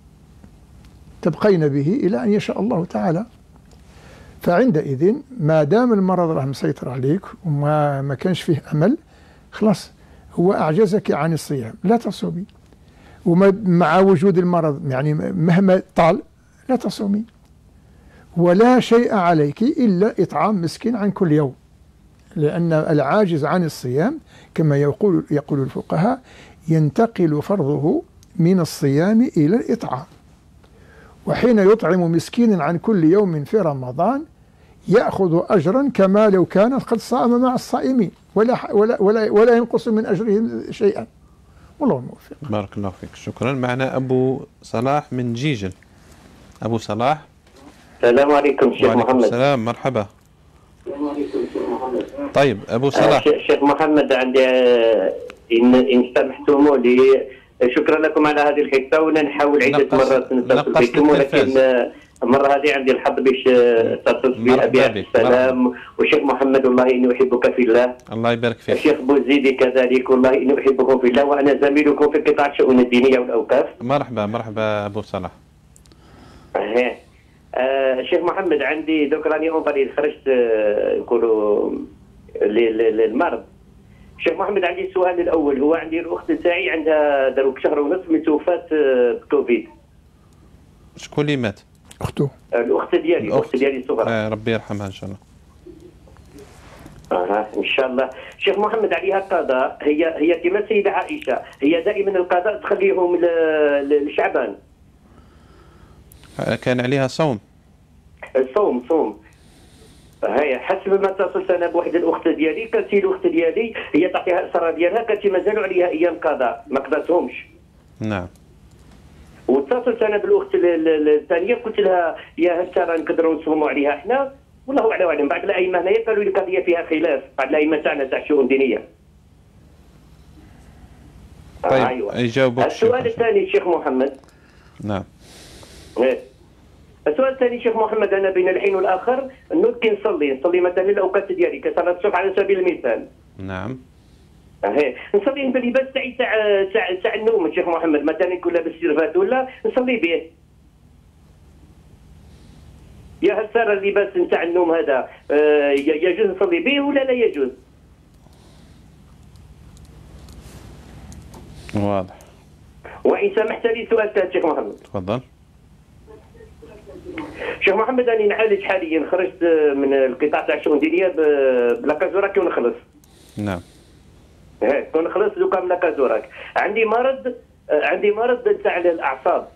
S3: تبقين به إلى أن يشاء الله تعالى. فعندئذ ما دام المرض راه مسيطر عليك وما ما كانش فيه أمل، خلاص هو أعجزك عن الصيام، لا تصومي. ومع وجود المرض يعني مهما طال لا تصومي، ولا شيء عليك إلا إطعام مسكين عن كل يوم، لأن العاجز عن الصيام كما يقول يقول الفقهاء ينتقل فرضه من الصيام إلى الإطعام. وحين يطعم مسكينا عن كل يوم في رمضان يأخذ أجرا كما لو كان قد صام مع الصائمين، ولا ولا ولا, ولا ينقص من أجرهم شيئا. والله الموفق.
S2: بارك الله فيك، شكرا. معنا أبو صلاح من جيجل. أبو صلاح.
S8: السلام عليكم شيخ محمد.
S2: السلام، مرحبا. طيب أبو صلاح.
S8: آه شيخ محمد، عندي آه إن إن سمحتم لي، شكرا لكم على هذه الحصة، ونحاول عدة مرات نتصل بكم، ولكن آه المرة هذه عندي الحظ باش اتصل بأبي السلام. وشيخ محمد والله إني أحبك في الله.
S2: الله يبارك فيك.
S8: الشيخ بوزيدي كذلك والله إني أحبكم في الله، وأنا زميلكم في قطاع الشؤون الدينية والأوقاف.
S2: مرحبا مرحبا أبو صلاح.
S8: أه. آه شيخ محمد، عندي دوك راني اونفاليد، خرجت نقولوا آه للمرض. شيخ محمد عندي السؤال الأول، هو عندي الأخت تاعي عندها دروك شهر ونصف من توفات آه بكوفيد.
S2: شكون اللي مات؟
S3: أخته.
S8: الأخت ديالي، الأخت ديالي الصغرى.
S2: آه ربي يرحمها إن شاء الله.
S8: آه إن شاء الله. شيخ محمد عليها قضاء، هي هي كما السيدة عائشة، هي دائما القضاء تخليهم لشعبان.
S2: كان عليها صوم.
S8: الصوم صوم. هي حسب ما اتصلت انا بواحد الاخت ديالي، كانت هي الاخت ديالي هي تعطيها الاسرار ديالها، كانت مازالوا عليها ايام قضاء ما قضاتهمش.
S2: نعم.
S8: واتصلت انا بالاخت الثانيه قلت لها يا هل ترى نقدروا نصوموا عليها احنا؟ والله اعلم اعلم. بعض الائمه هنايا قالوا لي القضيه فيها خلاف، بعض الائمه تاعنا تاع الشؤون الدينيه.
S2: طيب
S8: آه ايوه.
S2: يجاوبك
S8: السؤال الثاني شيخ محمد.
S2: نعم.
S8: ايه. السؤال الثاني شيخ محمد، انا بين الحين والاخر نبكي نصلي نصلي مثلا الاوقات ديالي كصلاه الصبح على سبيل المثال.
S2: نعم.
S8: اهي نصلي باللباس تاعي تاع تاع تاع النوم شيخ محمد، مثلا يكون لابس سيرفات ولا نصلي به. يا هل ترى اللباس نتاع النوم هذا آه يجوز نصلي به ولا لا يجوز؟
S2: واضح.
S8: وإن سمحت لي سؤال ثاني شيخ محمد.
S2: تفضل.
S8: شيخ محمد، أنا نعالج حاليا، خرجت من القطاع تاع الشؤون الدينية بلاكازوراك ونخلص.
S2: نعم.
S8: هاي ونخلص دوكا من لاكازوراك. عندي مرض عندي مرض نتاع الأعصاب.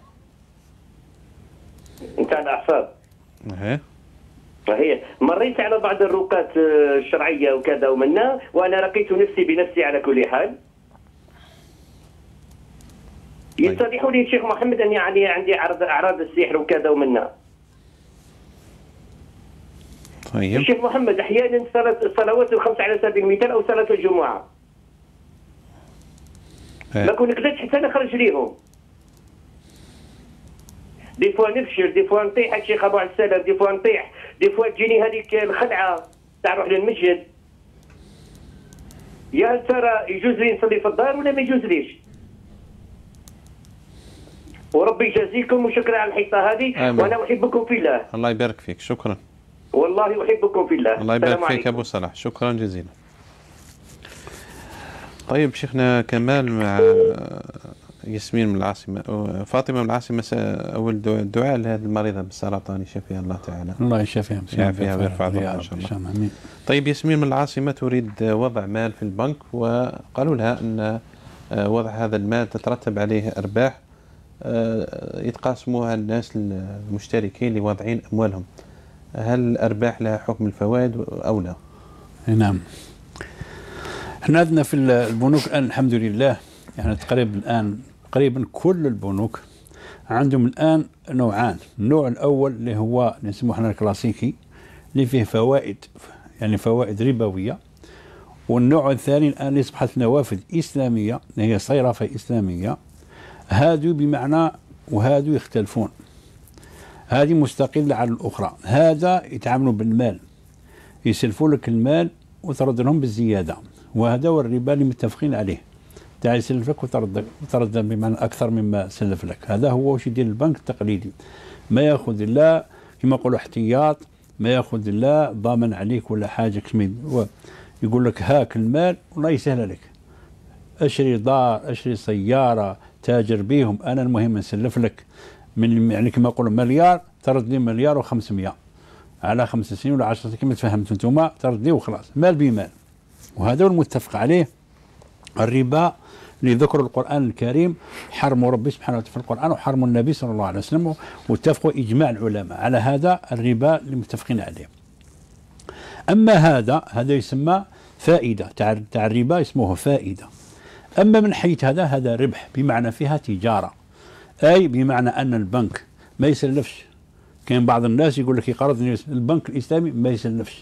S8: نتاع الأعصاب.
S2: اها.
S8: هي مريت على بعض الرقات الشرعية وكذا ومنا، وأنا رقيت نفسي بنفسي على كل حال. يتضح لي الشيخ محمد أني يعني عندي عرض أعراض السحر وكذا ومنا.
S2: طيب.
S8: الشيخ محمد أحيانا صلاة الصلوات الخمس على سبيل المثال أو صلاة الجمعة.
S2: اه.
S8: ما كون نقدرش حتى نخرج ليهم. دي فوا نفشل، دي فوا نطيح الشيخ أبو عبد السلام، دي فوا نطيح، دي فوا تجيني هذيك الخدعة تاع نروح للمسجد. يا هل ترى يجوز لي نصلي في الدار ولا ما يجوز ليش؟ وربي يجازيكم وشكرا على الحصة هذه، وأنا أحبكم في الله.
S2: الله يبارك فيك، شكرا.
S8: والله أحبكم في الله.
S2: الله يبارك فيك أبو صلاح، شكرا جزيلا. طيب شيخنا كمال مع ياسمين من العاصمة، فاطمة من العاصمة، أول الدعاء لهذه المريضة بالسرطان يشفيها الله تعالى.
S4: الله يشفيها
S2: يعافيها ويرفع ضغطها إن شاء الله. طيب ياسمين من العاصمة تريد وضع مال في البنك، وقالوا لها أن وضع هذا المال تترتب عليه أرباح يتقاسموها الناس المشتركين اللي واضعين أموالهم. هل الأرباح لها حكم الفوائد أو لا؟
S4: نعم. احنا عندنا في البنوك الان الحمد لله يعني تقريبا الان تقريبا كل البنوك عندهم الان نوعان. النوع الاول اللي هو نسموه احنا الكلاسيكي اللي فيه فوائد يعني فوائد ربويه، والنوع الثاني الان اللي اصبحت نوافذ اسلاميه اللي هي صيرفه اسلاميه. هادو بمعنى وهادو يختلفون، هذه مستقله عن الاخرى. هذا يتعاملوا بالمال، يسلفوا لك المال وترد لهم بالزياده، وهذا هو الربا اللي متفقين عليه، تاع يسلفك وترد وترد بمعنى اكثر مما سلف لك. هذا هو واش يدير البنك التقليدي، ما ياخذ لا كما يقولوا احتياط، ما ياخذ لا ضامن عليك ولا حاجه كشمي، يقول لك هاك المال والله يسهل لك، اشري دار اشري سياره تاجر بيهم، انا المهم نسلف لك من يعني كما يقولوا مليار ترد لي مليار وخمسمائة على خمس سنين ولا عشر سنين كما تفهمتوا انتم، ترد لي وخلاص، مال بمال. وهذا هو المتفق عليه. الربا اللي ذكر القرآن الكريم حرموا ربي سبحانه وتعالى في القرآن وحرموا النبي صلى الله عليه وسلم، واتفقوا إجماع العلماء على هذا الربا اللي متفقين عليه. أما هذا هذا يسمى فائدة، تاع تاع الربا اسمه فائدة. أما من حيث هذا هذا ربح بمعنى فيها تجارة، أي بمعنى أن البنك ما يسلفش. كان بعض الناس يقول لك يقرضني البنك الإسلامي ما يسلفش.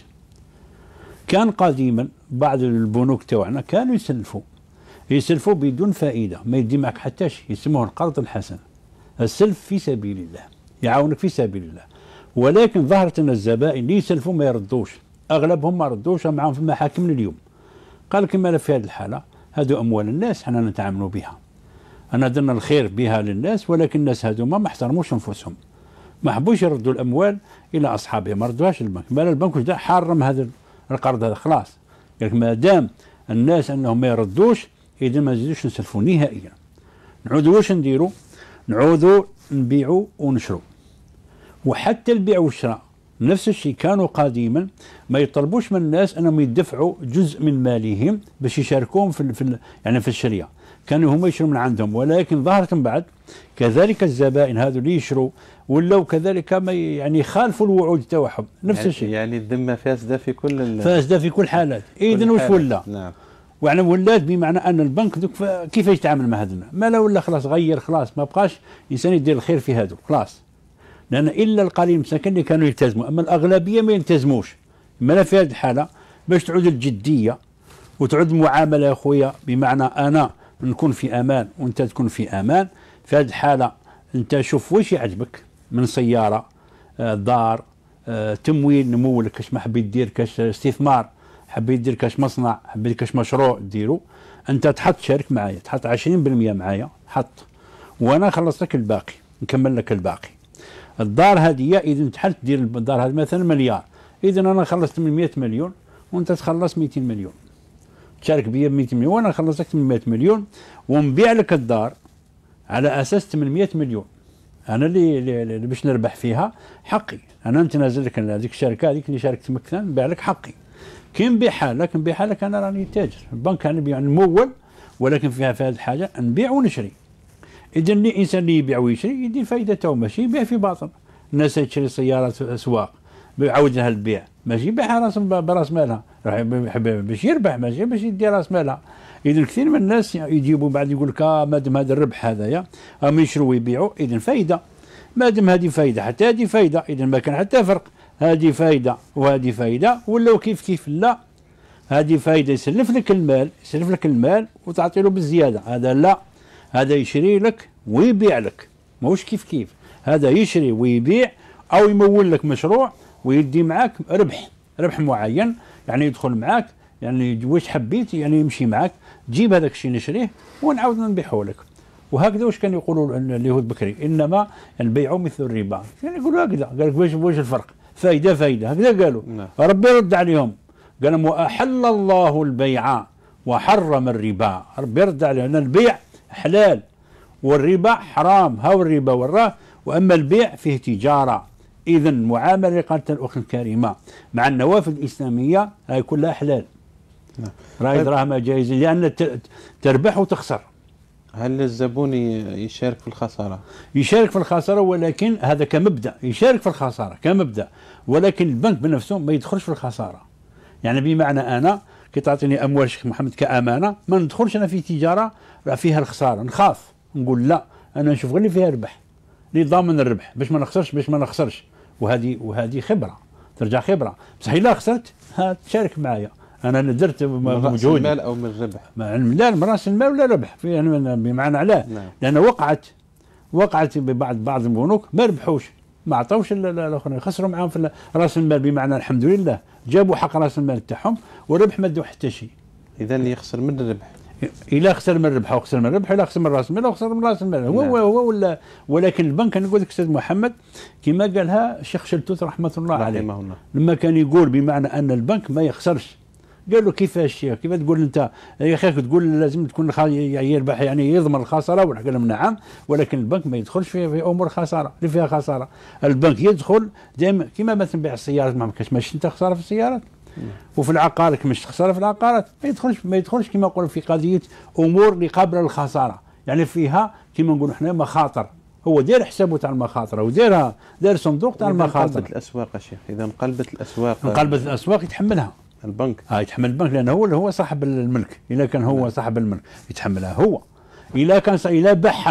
S4: كان قديما بعض البنوك تاعنا كانوا يسلفوا يسلفوا بدون فائدة، ما يدي معك حتى شيء، يسموه القرض الحسن، السلف في سبيل الله، يعاونك في سبيل الله. ولكن ظهرت أن الزبائن اللي يسلفوا ما يردوش، أغلبهم ما ردوش، معهم في المحاكم لليوم. قال لك ما في هذه الحالة هذو أموال الناس حنا نتعاملوا بها، أنا درنا الخير بها للناس، ولكن الناس هذو ما احترموش أنفسهم، ما حبوش يردوا الأموال إلى أصحابها، ما ردوهاش البنك. بل البنك وش حرم هذا القرض هذا خلاص، قال لك ما دام الناس أنهم ما يردوش إذا ما نزيدوش نسلفوا نهائيا. نعودوا واش نديروا؟ نعودوا نبيعوا ونشروا. وحتى البيع والشراء نفس الشيء، كانوا قديما ما يطلبوش من الناس انهم يدفعوا جزء من مالهم باش يشاركوهم في في يعني في الشريعه، كانوا هما يشروا من عندهم. ولكن ظهرت من بعد كذلك الزبائن هذو اللي يشروا ولاو كذلك ما يعني يخالفوا الوعود تاعهم، نفس
S2: يعني
S4: الشيء.
S2: يعني الذمه فاسده في كل
S4: فاسده في كل حالات. اذا واش ولا؟
S2: نعم.
S4: وعلى ولات بمعنى ان البنك دوك كيف يتعامل مع هذنا؟ ما لا ولا خلاص غير، خلاص ما بقاش انسان يدير الخير في هذو خلاص. لان الا القليل مساكن اللي كانوا يلتزموا، اما الاغلبيه ما يلتزموش. ما لا في هذه الحاله باش تعود الجديه وتعود المعامله يا خويا، بمعنى انا نكون في امان وانت تكون في امان. في هذه الحاله انت شوف واش يعجبك من سياره، آه، دار، آه، تمويل نمولك كاش ما حبيت دير، كاش استثمار حبيت دير، كاش مصنع حبيت، كاش مشروع ديرو، انت تحط شارك معايا، تحط عشرين بالمئة معايا، حط وانا خلص لك الباقي، نكمل لك الباقي. الدار هذه اذا تحلت دير الدار هذه مثلا مليار، اذا انا خلصت من مئة مليون وانت تخلص مئتين مليون، تشارك بيا ب مئتين مليون وانا خلصتك من مئة مليون، ونبيع لك الدار على اساس ثمانمئة مليون. انا اللي, اللي باش نربح فيها حقي، انا نتنازل لك هذيك الشركه هذيك اللي شاركت مثلا نبيع لك حقي. كي نبيعها لك نبيعها لك انا راني تاجر، البنك انا نبيع نمول، ولكن فيها في هذه الحاجه نبيع ونشري. اذا الانسان اللي يبيع ويشري يدير فائدته، ماشي يبيع في باطل. الناس تشري سيارات اسواق بيعاود لها البيع، ماشي يبيعها راس براس مالها، باش يربح ماشي باش يدي راس مالها. اذا كثير من الناس يجيبوا بعد يقول لك اه مادام هذا الربح هذايا هم يشروا ويبيعوا، اذا فائده، مادام هذه فائده حتى هذه فائده، اذا ما كان حتى فرق، هذه فائده وهذه فائده، ولاو كيف كيف. لا، هذه فائده يسلف لك المال، يسلف لك المال وتعطي له بالزياده، هذا لا، هذا يشري لك ويبيع لك، ماهوش كيف كيف. هذا يشري ويبيع او يمول لك مشروع ويدي معاك ربح، ربح معين، يعني يدخل معاك، يعني واش حبيت يعني يمشي معاك، تجيب هذاك الشيء نشريه ونعاود نبيعه لك. وهكذا واش كانوا يقولوا اليهود بكري، انما البيع مثل الربا، يعني يقولوا هكذا. قال لك واش واش الفرق؟ فائده فائده، هكذا قالوا. نعم. ربي رد عليهم قال لهم واحل الله البيع وحرم الربا. ربي رد عليهم ان البيع حلال والربا حرام، هاو الربا وراه، واما البيع فيه تجاره. اذا المعامله اللي قالتها الاخت الكريمه مع النوافذ الاسلاميه هاي كلها حلال. نعم. راهي دراهمها جائزه، لان تربح وتخسر.
S2: هل الزبون يشارك في الخساره؟
S4: يشارك في الخساره، ولكن هذا كمبدا، يشارك في الخساره كمبدا، ولكن البنك بنفسه ما يدخلش في الخساره. يعني بمعنى انا كي تعطيني اموال شيخ محمد كامانه ما ندخلش انا في تجاره فيها الخساره، نخاف نقول لا انا نشوف غير اللي فيها ربح، اللي ضامن الربح باش ما نخسرش باش ما نخسرش. وهذه وهذه خبره ترجع خبره، بصح الا خسرت ها تشارك معايا انا اللي درت مجهود. من
S2: المال او من الربح؟
S4: لا من راس المال ولا ربح يعني بمعنى علاه؟
S2: نعم.
S4: لان وقعت وقعت ببعض بعض البنوك ما ربحوش، ما عطاوش الاخرين، خسروا معاهم في راس المال، بمعنى الحمد لله جابوا حق راس المال تاعهم والربح ما داو حتى شيء.
S2: اذا يخسر من الربح،
S4: الى خسر من الربح او خسر من الربح، الى خسر من راس المال او خسر من راس المال هو نعم. هو, هو ولا. ولكن البنك انا نقول لك استاذ محمد كما قالها الشيخ شلتوت رحمه الله عليه الله. لما كان يقول بمعنى ان البنك ما يخسرش، قال له كيفاش كيف تقول انت يا اخي تقول لازم تكون يربح يعني يضمن الخساره، ولا قال لهم نعم، ولكن البنك ما يدخلش في, في امور خساره اللي فيها خساره. البنك يدخل دائما كما مثلا بيع السيارات، ما كاش انت خساره في السيارات وفي العقارات مش خساره في العقارات، ما يدخلش ما يدخلش كما نقولوا في قضيه امور اللي قابله للخساره، يعني فيها كما نقولوا احنا مخاطر، هو داير حسابه تاع المخاطر ودايرها داير صندوق تاع المخاطر.
S2: انقلبت الاسواق يا شيخ، اذا انقلبت الاسواق
S4: انقلبت الاسواق يتحملها
S2: البنك،
S4: ها يتحمل البنك لانه هو هو صاحب الملك. اذا كان هو نعم. صاحب الملك يتحملها هو، اذا كان اذا بحها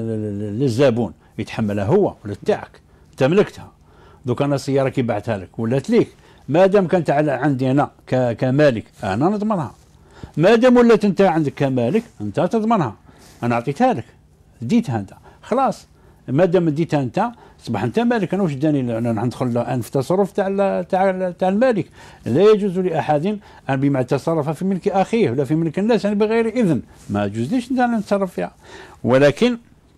S4: للزبون يتحملها هو ولا تاعك انت ملكتها. دوك انا السياره كي بعتها لك ولات ليك، ما دام كانت عندي انا كمالك انا نضمنها، ما دام ولات انت عندك كمالك انت تضمنها، انا اعطيتها لك ديتها انت خلاص، ما دام ديتها انت اصبح انت مالك. انا واش داني انا ندخل الان في تصرف تاع تاع تاع المالك؟ لا يجوز لاحد ان بما تصرف في ملك اخيه ولا في ملك الناس يعني بغير اذن، ما يجوزليش انا نتصرف فيها. ولكن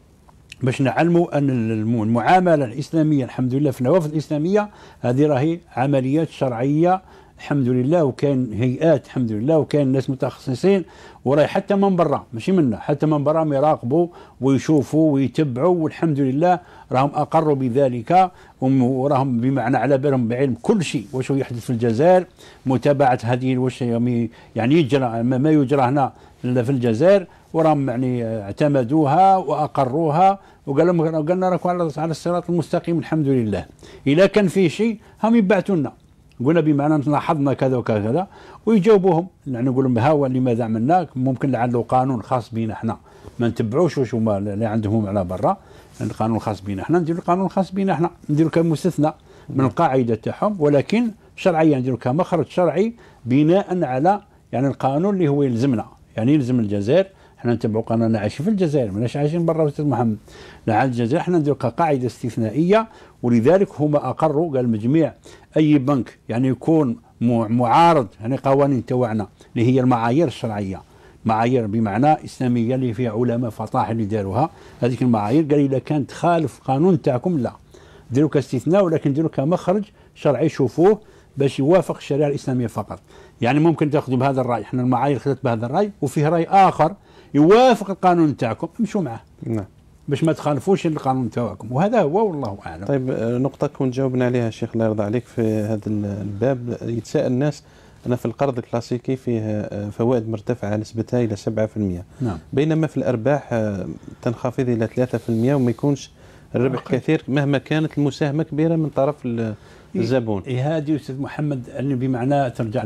S4: باش نعلموا ان المعامله الاسلاميه الحمد لله في النوافذ الاسلاميه هذه راهي عمليات شرعيه الحمد لله، وكان هيئات الحمد لله، وكان ناس متخصصين، وراي حتى من برا ماشي منا، حتى من برا يراقبوا ويشوفوا ويتبعوا، والحمد لله راهم اقروا بذلك، وراهم بمعنى على بالهم بعلم كل شيء واش يحدث في الجزائر، متابعه هذه واش يعني يجرى ما يجرى هنا في الجزائر، وراهم يعني اعتمدوها واقروها وقال لهم قالنا راكم على الصراط المستقيم الحمد لله. اذا كان في شيء هم يبعثوا لنا، قلنا بمعنى لاحظنا كذا وكذا ويجاوبوهم، يعني نقول لهم ها لماذا عملنا، ممكن لعله قانون خاص بنا احنا ما نتبعوش واش هما اللي عندهم على برا، القانون الخاص بنا احنا نديروا القانون الخاص بنا احنا، نديروا كمستثنى من القاعده تاعهم، ولكن شرعيا نديروا كمخرج شرعي بناء على يعني القانون اللي هو يلزمنا، يعني يلزم الجزائر احنا نتبعوا قانوننا، عايشين في الجزائر ماناش عايشين برا استاذ محمد، لا الجزائر احنا نديروا كقاعده استثنائيه، ولذلك هما اقروا قال مجميع اي بنك يعني يكون معارض يعني قوانين تاعنا اللي هي المعايير الشرعيه، معايير بمعنى اسلاميه اللي فيها علماء فطاح اللي داروها هذيك المعايير، قال اذا كانت تخالف قانون تاعكم لا ديروا كاستثناء، ولكن ديروا كمخرج شرعي شوفوه باش يوافق الشريعه الاسلاميه فقط. يعني ممكن تاخذوا بهذا الراي، احنا المعايير خذت بهذا الراي وفيه راي اخر يوافق القانون تاعكم امشوا معه. نعم. باش ما تخالفوش القانون تاعكم، وهذا هو والله اعلم.
S2: طيب نقطه كنت جاوبنا عليها الشيخ الله يرضى عليك في هذا الباب، يتساءل الناس أن في القرض الكلاسيكي فيه فوائد مرتفعة نسبتها إلى سبعة بالمئة، نعم. بينما في الأرباح تنخفض إلى ثلاثة بالمئة وما يكونش الربح كثير مهما كانت المساهمة كبيرة من طرف الزبون.
S4: إيه هذه أستاذ محمد اللي بمعنى ترجع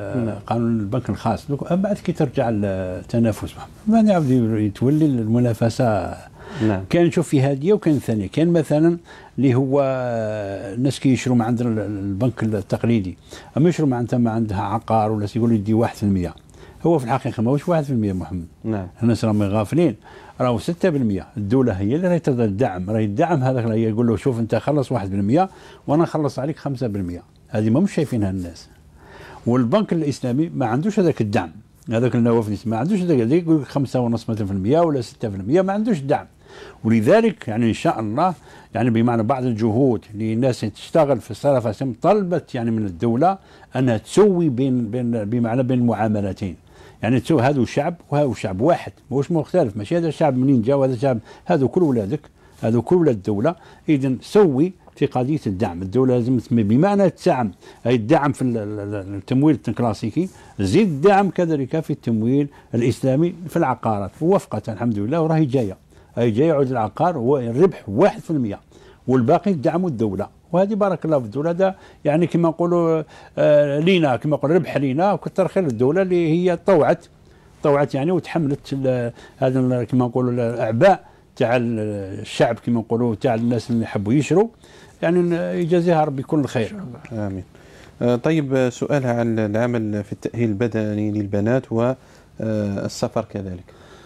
S4: لقانون البنك الخاص، بعد كي ترجع التنافس ما يعاود يتولي المنافسة. نعم. كان نشوف في هذه وكان ثانيه، كان مثلا اللي هو الناس كي يشروا ما عند البنك التقليدي، اما يشروا ما عندها ما عندها عقار ولا يقول يدي واحد بالمئة، هو في الحقيقه ماهوش واحد بالمئة محمد. نعم. الناس راهم غافلين، راهو ستة بالمئة، الدوله هي اللي راهي تدعم، راهي تدعم هذاك، راهي يقول له شوف انت خلص واحد بالمئة وانا نخلص عليك خمسة بالمئة، هذه ما مش شايفينها الناس. والبنك الاسلامي ما عندوش هذاك الدعم، هذاك النوافذ ما عندوش هذاك، يقول لك خمسة ونص مثلا في المئة ولا ستة بالمئة، ما عندوش دعم. ولذلك يعني ان شاء الله يعني بمعنى بعض الجهود للناس تشتغل في الصرف طلبت يعني من الدوله انها تسوي بين بين بمعنى بين المعاملتين، يعني تسوي هذا شعب وهذا شعب واحد ماهوش مختلف، ماشي هذا الشعب منين جا وهذا شعب، هذا كل ولادك، هذا كل ولاد الدوله. اذا سوي في قضيه الدعم، الدوله لازم بمعنى تدعم، اي الدعم في التمويل الكلاسيكي، زيد الدعم كذلك في التمويل الاسلامي في العقارات، ووفقت الحمد لله وراهي جايه، اي جاي يعود العقار هو الربح واحد في المئة والباقي دعموا الدوله، وهذه بارك الله في الدولة، هذا يعني كما نقولوا آه لينا، كما نقول ربح لينا، وكثر خير الدولة اللي هي طوعت طوعت يعني وتحملت هذا كما نقولوا الاعباء تاع الشعب، كما نقولوا تاع الناس اللي يحبوا يشروا، يعني يجازيها ربي كل خير.
S2: امين. آه طيب، سؤالها عن العمل في التأهيل البدني للبنات والسفر كذلك.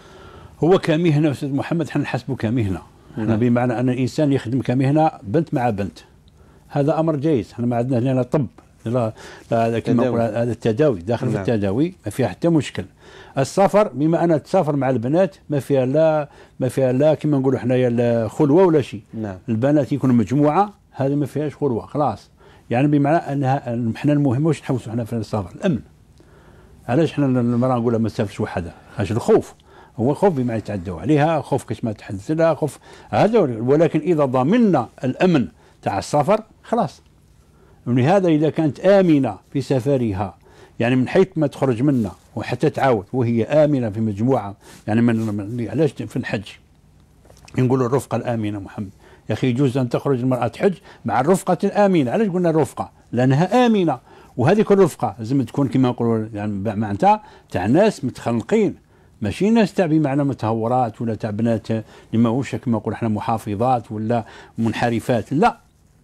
S4: هو كمهنه استاذ محمد، احنا نحسبه كمهنه، احنا بمعنى ان الانسان يخدم كمهنه بنت مع بنت، هذا امر جيد. احنا ما عندنا هنا طب، لا هذا كما نقول هذا التداوي داخل نعم. في التداوي ما فيها حتى مشكل. السفر بما انا تسافر مع البنات ما فيها لا ما فيها لا كما نقولوا حنايا لا خلوه ولا شيء. نعم. البنات يكونوا مجموعه، هذه ما فيهاش خلوه خلاص، يعني بمعنى انها احنا المهم واش نحوسوا احنا في السفر الامن. علاش احنا المراه نقولها ما تسافرش وحدها؟ علاش الخوف، هو خوف بما يتعدوا عليها، خوف كاش ما تحدث لها، خوف هذا. ولكن اذا ضمننا الامن تاع السفر خلاص. ولهذا اذا كانت امنه في سفرها، يعني من حيث ما تخرج منا وحتى تعاود وهي امنه في مجموعه، يعني من علاش في الحج نقولوا الرفقه الامنه محمد يا اخي، يجوز ان تخرج المراه تحج مع الرفقه الامنه. علاش قلنا الرفقه؟ لانها امنه، وهذيك الرفقه لازم تكون كما نقولوا يعني معناتها تاع ناس متخلقين، ماشي ناس تاع بمعنى متهورات ولا تاع بنات اللي ماهوش كما نقول احنا محافظات ولا منحرفات، لا،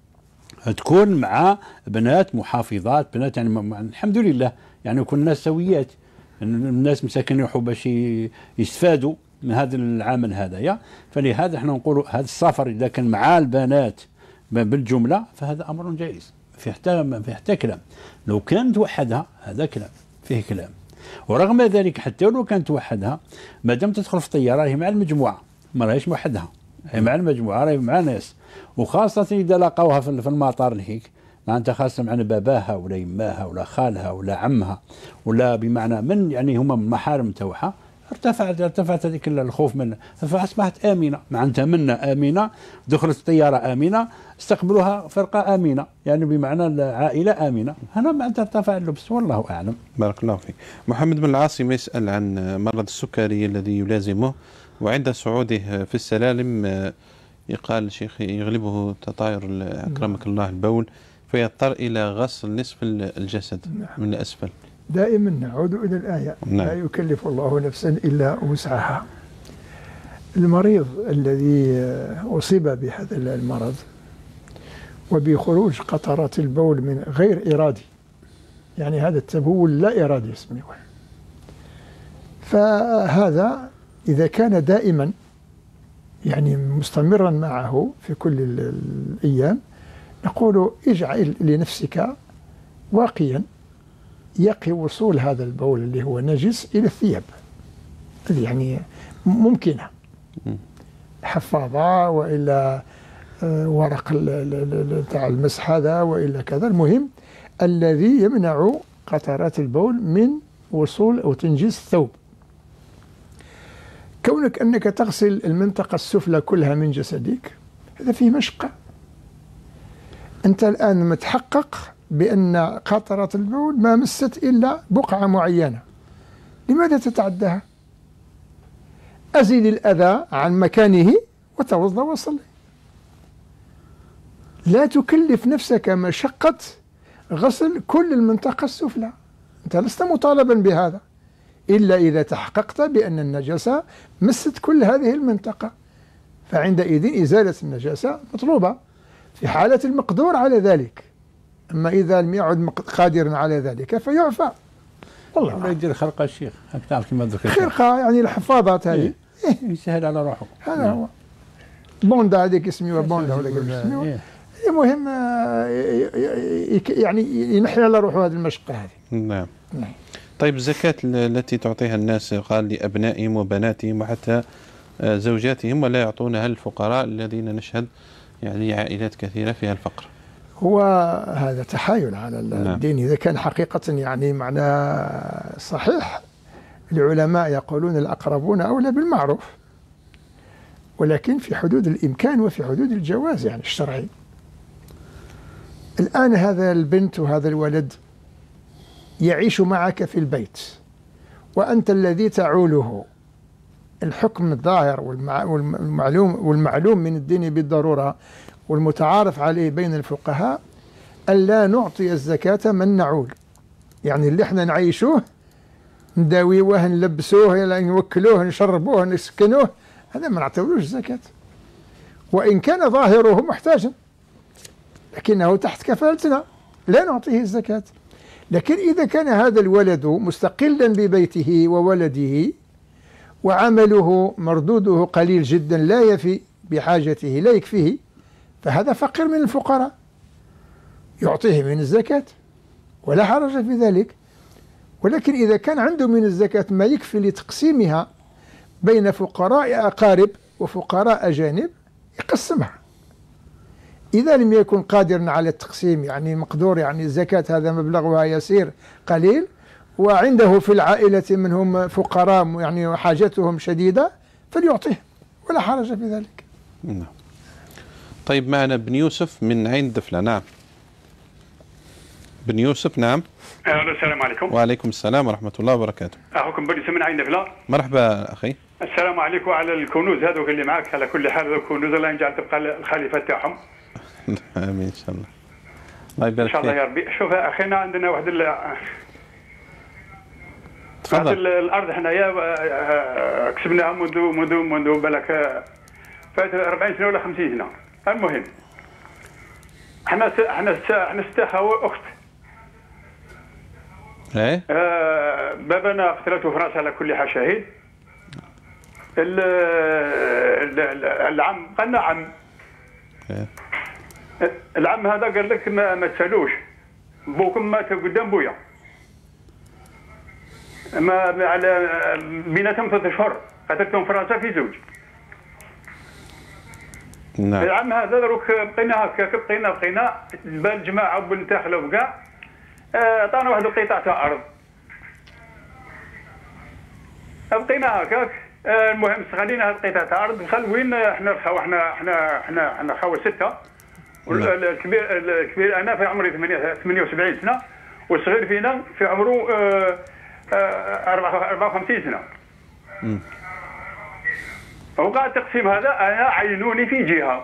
S4: تكون مع بنات محافظات، بنات يعني الحمد لله يعني يكون الناس سويات، الناس مساكن يروحوا باش يستفادوا من هذا العمل هذايا. فلهذا احنا نقولوا هذا السفر اذا كان مع البنات بالجمله فهذا امر جائز، في حتى ما في حتى كلام. لو كانت وحدها هذا كلام فيه كلام، ورغم ذلك حتى لو كانت وحدها ما دام تدخل في طياره هي مع المجموعه، ما راهيش وحدها، هي مع المجموعه، راهي مع ناس، وخاصه اذا لقوها في المطار لهيك معناتها خاصه مع باباها ولا يماها ولا خالها ولا عمها ولا بمعنى من يعني هما محارم توها، ارتفعت ارتفعت هذيك الخوف منها، فاصبحت امنه، معناتها منا امنه، دخلت الطياره امنه، استقبلوها فرقه امنه، يعني بمعنى العائله امنه، هنا معناتها ارتفع اللبس والله اعلم.
S2: بارك الله فيك. محمد بن العاصم يسال عن مرض السكري الذي يلازمه، وعند صعوده في السلالم يقال شيخ يغلبه تطاير اكرمك الله البول، فيضطر الى غسل نصف الجسد من الاسفل.
S3: دائما نعود إلى الآية، نعم. لا يكلف الله نفسا إلا وسعها. المريض الذي أصيب بهذا المرض وبخروج قطرات البول من غير إرادي، يعني هذا التبول لا إرادي اسمه، فهذا إذا كان دائما يعني مستمرا معه في كل الأيام، نقول اجعل لنفسك واقيا يقي وصول هذا البول اللي هو نجس إلى الثياب، يعني ممكنة حفاضة وإلا ورق تاع المسح هذا وإلا كذا، المهم الذي يمنع قطرات البول من وصول أو تنجيس الثوب. كونك أنك تغسل المنطقة السفلى كلها من جسدك هذا فيه مشقة. أنت الآن متحقق بأن قطرات البول ما مست إلا بقعة معينة، لماذا تتعداها؟ أزيل الأذى عن مكانه وتوضأ وصلي. لا تكلف نفسك مشقة غسل كل المنطقة السفلى، أنت لست مطالبا بهذا إلا إذا تحققت بأن النجاسة مست كل هذه المنطقة، فعندئذ إزالة النجاسة مطلوبة في حالة المقدور على ذلك. أما إذا لم يعد قادرا على ذلك فيعفى.
S4: والله ولا يدير خرقة الشيخ، هاك تعرف كما ذكرت
S3: خرقة يعني الحفاظات هذه
S4: إيه؟ يسهل على روحه،
S3: هذا هو بوندا هذيك اسمها بوندا ولا اسمها إيه؟ المهم يعني ينحي على روحه هذه المشقة هذه.
S2: نعم. نعم. طيب الزكاة التي تعطيها الناس قال لأبنائهم وبناتهم وحتى زوجاتهم ولا يعطونها الفقراء الذين نشهد يعني عائلات كثيرة فيها الفقر،
S3: هو هذا تحايل على الدين. إذا كان حقيقة يعني معناه صحيح، العلماء يقولون الأقربون أولى بالمعروف، ولكن في حدود الإمكان وفي حدود الجواز يعني الشرعي. الآن هذا البنت وهذا الولد يعيش معك في البيت وأنت الذي تعوله، الحكم الظاهر والمعلوم والمعلوم من الدين بالضرورة والمتعارف عليه بين الفقهاء ألا نعطي الزكاة من نعول، يعني اللي احنا نعيشوه نداويوه نلبسوه نوكلوه نشربوه نسكنوه، هذا ما نعطيولوش زكاة، وإن كان ظاهره محتاجا لكنه تحت كفالتنا لا نعطيه الزكاة. لكن إذا كان هذا الولد مستقلا ببيته وولده وعمله مردوده قليل جدا لا يفي بحاجته لا يكفيه، فهذا فقير من الفقراء يعطيه من الزكاة ولا حرج في ذلك. ولكن إذا كان عنده من الزكاة ما يكفي لتقسيمها بين فقراء أقارب وفقراء أجانب يقسمها. إذا لم يكن قادرا على التقسيم، يعني مقدور، يعني الزكاة هذا مبلغها يسير قليل وعنده في العائلة منهم فقراء يعني حاجتهم شديدة فليعطيه ولا حرج في ذلك.
S2: نعم. طيب معنا بن يوسف من عين دفلة. نعم بن يوسف. نعم.
S9: السلام عليكم.
S2: وعليكم السلام ورحمة الله وبركاته.
S9: أخوكم بن يوسف من عين دفلة.
S2: مرحبا أخي.
S9: السلام عليكم. وعلى الكنوز هذوك اللي معك على كل حال، الكنوز الله يجعل تبقى الخليفة تاعهم.
S2: آمين إن شاء الله. الله يبارك
S9: إن شاء الله يا ربي. شوف أخينا عندنا واحد ال
S2: تفضل.
S9: الأرض حنايا كسبناها منذ منذ منذ بالك فات أربعين سنة ولا خمسين سنة. المهم احنا احنا احنا ست أخوة أخت.
S2: ايه
S9: آه بابنا قتلته فرنسا على كل حال شهيد. العم قلنا عم.
S2: ايه
S9: العم هذا قال لك ما, ما تسالوش، بوكم مات قدام بويا، ما على بيناتهم ثلاث اشهر قتلتهم فرنسا في زوج.
S2: نعم.
S9: العم هذا دروك بقينا هكاك بقينا بقينا بال جماعه وبنتاخلوا وكاع عطانا واحد القطعه تاع ارض بقينا هكاك. المهم استغلينا هذه القطعه تاع ارض مخلوين احنا الخو احنا احنا احنا احنا خو سته، والكبير الكبير انا في عمري ثمانية وسبعين سنه والصغير فينا في عمره أربعة وخمسين سنه.
S2: امم
S9: وقع التقسيم هذا انا عينوني في جهه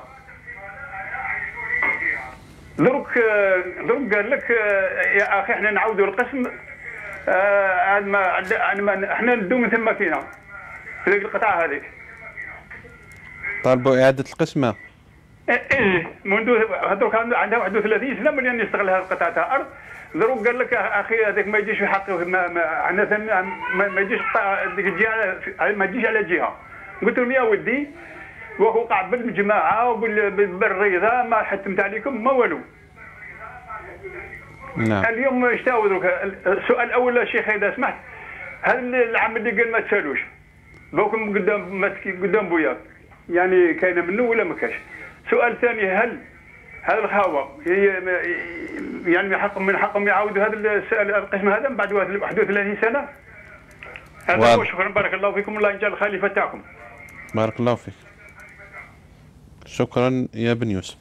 S9: درك درك قال لك يا اخي احنا نعاودوا القسم عاد ما احنا ندو من ثم فينا في ذيك القطعه هذيك.
S2: طالبوا اعاده القسمه.
S9: ايه منذ هذوك عندها واحد وثلاثين سنه من يستغل هذه القطعه تاع ارض. دروك قال لك اخي هذاك ما يجيش في حقه، عندنا ما, ما يجيش ديك الجهه ما تجيش على جهه. قلت لهم يا ودي وقع بالجماعه وبالرياضه ما حتمت عليكم ما والو.
S2: نعم.
S9: اليوم اشتاو دروك السؤال الاول يا شيخ اذا سمحت، هل العم اللي قال ما تسالوش بوكم قدام قدام بوياك يعني كاينه منه ولا ما كاش؟ سؤال ثاني، هل هذا الخاوه هي يعني من حقهم من حقهم يعاودوا هذا السؤال القسم هذا بعد واحد وثلاثين سنه؟ هذا هو. شكرا بارك الله فيكم، الله يجعل الخليفه تاعكم.
S2: بارك الله فيك. شكرا يا بن يوسف.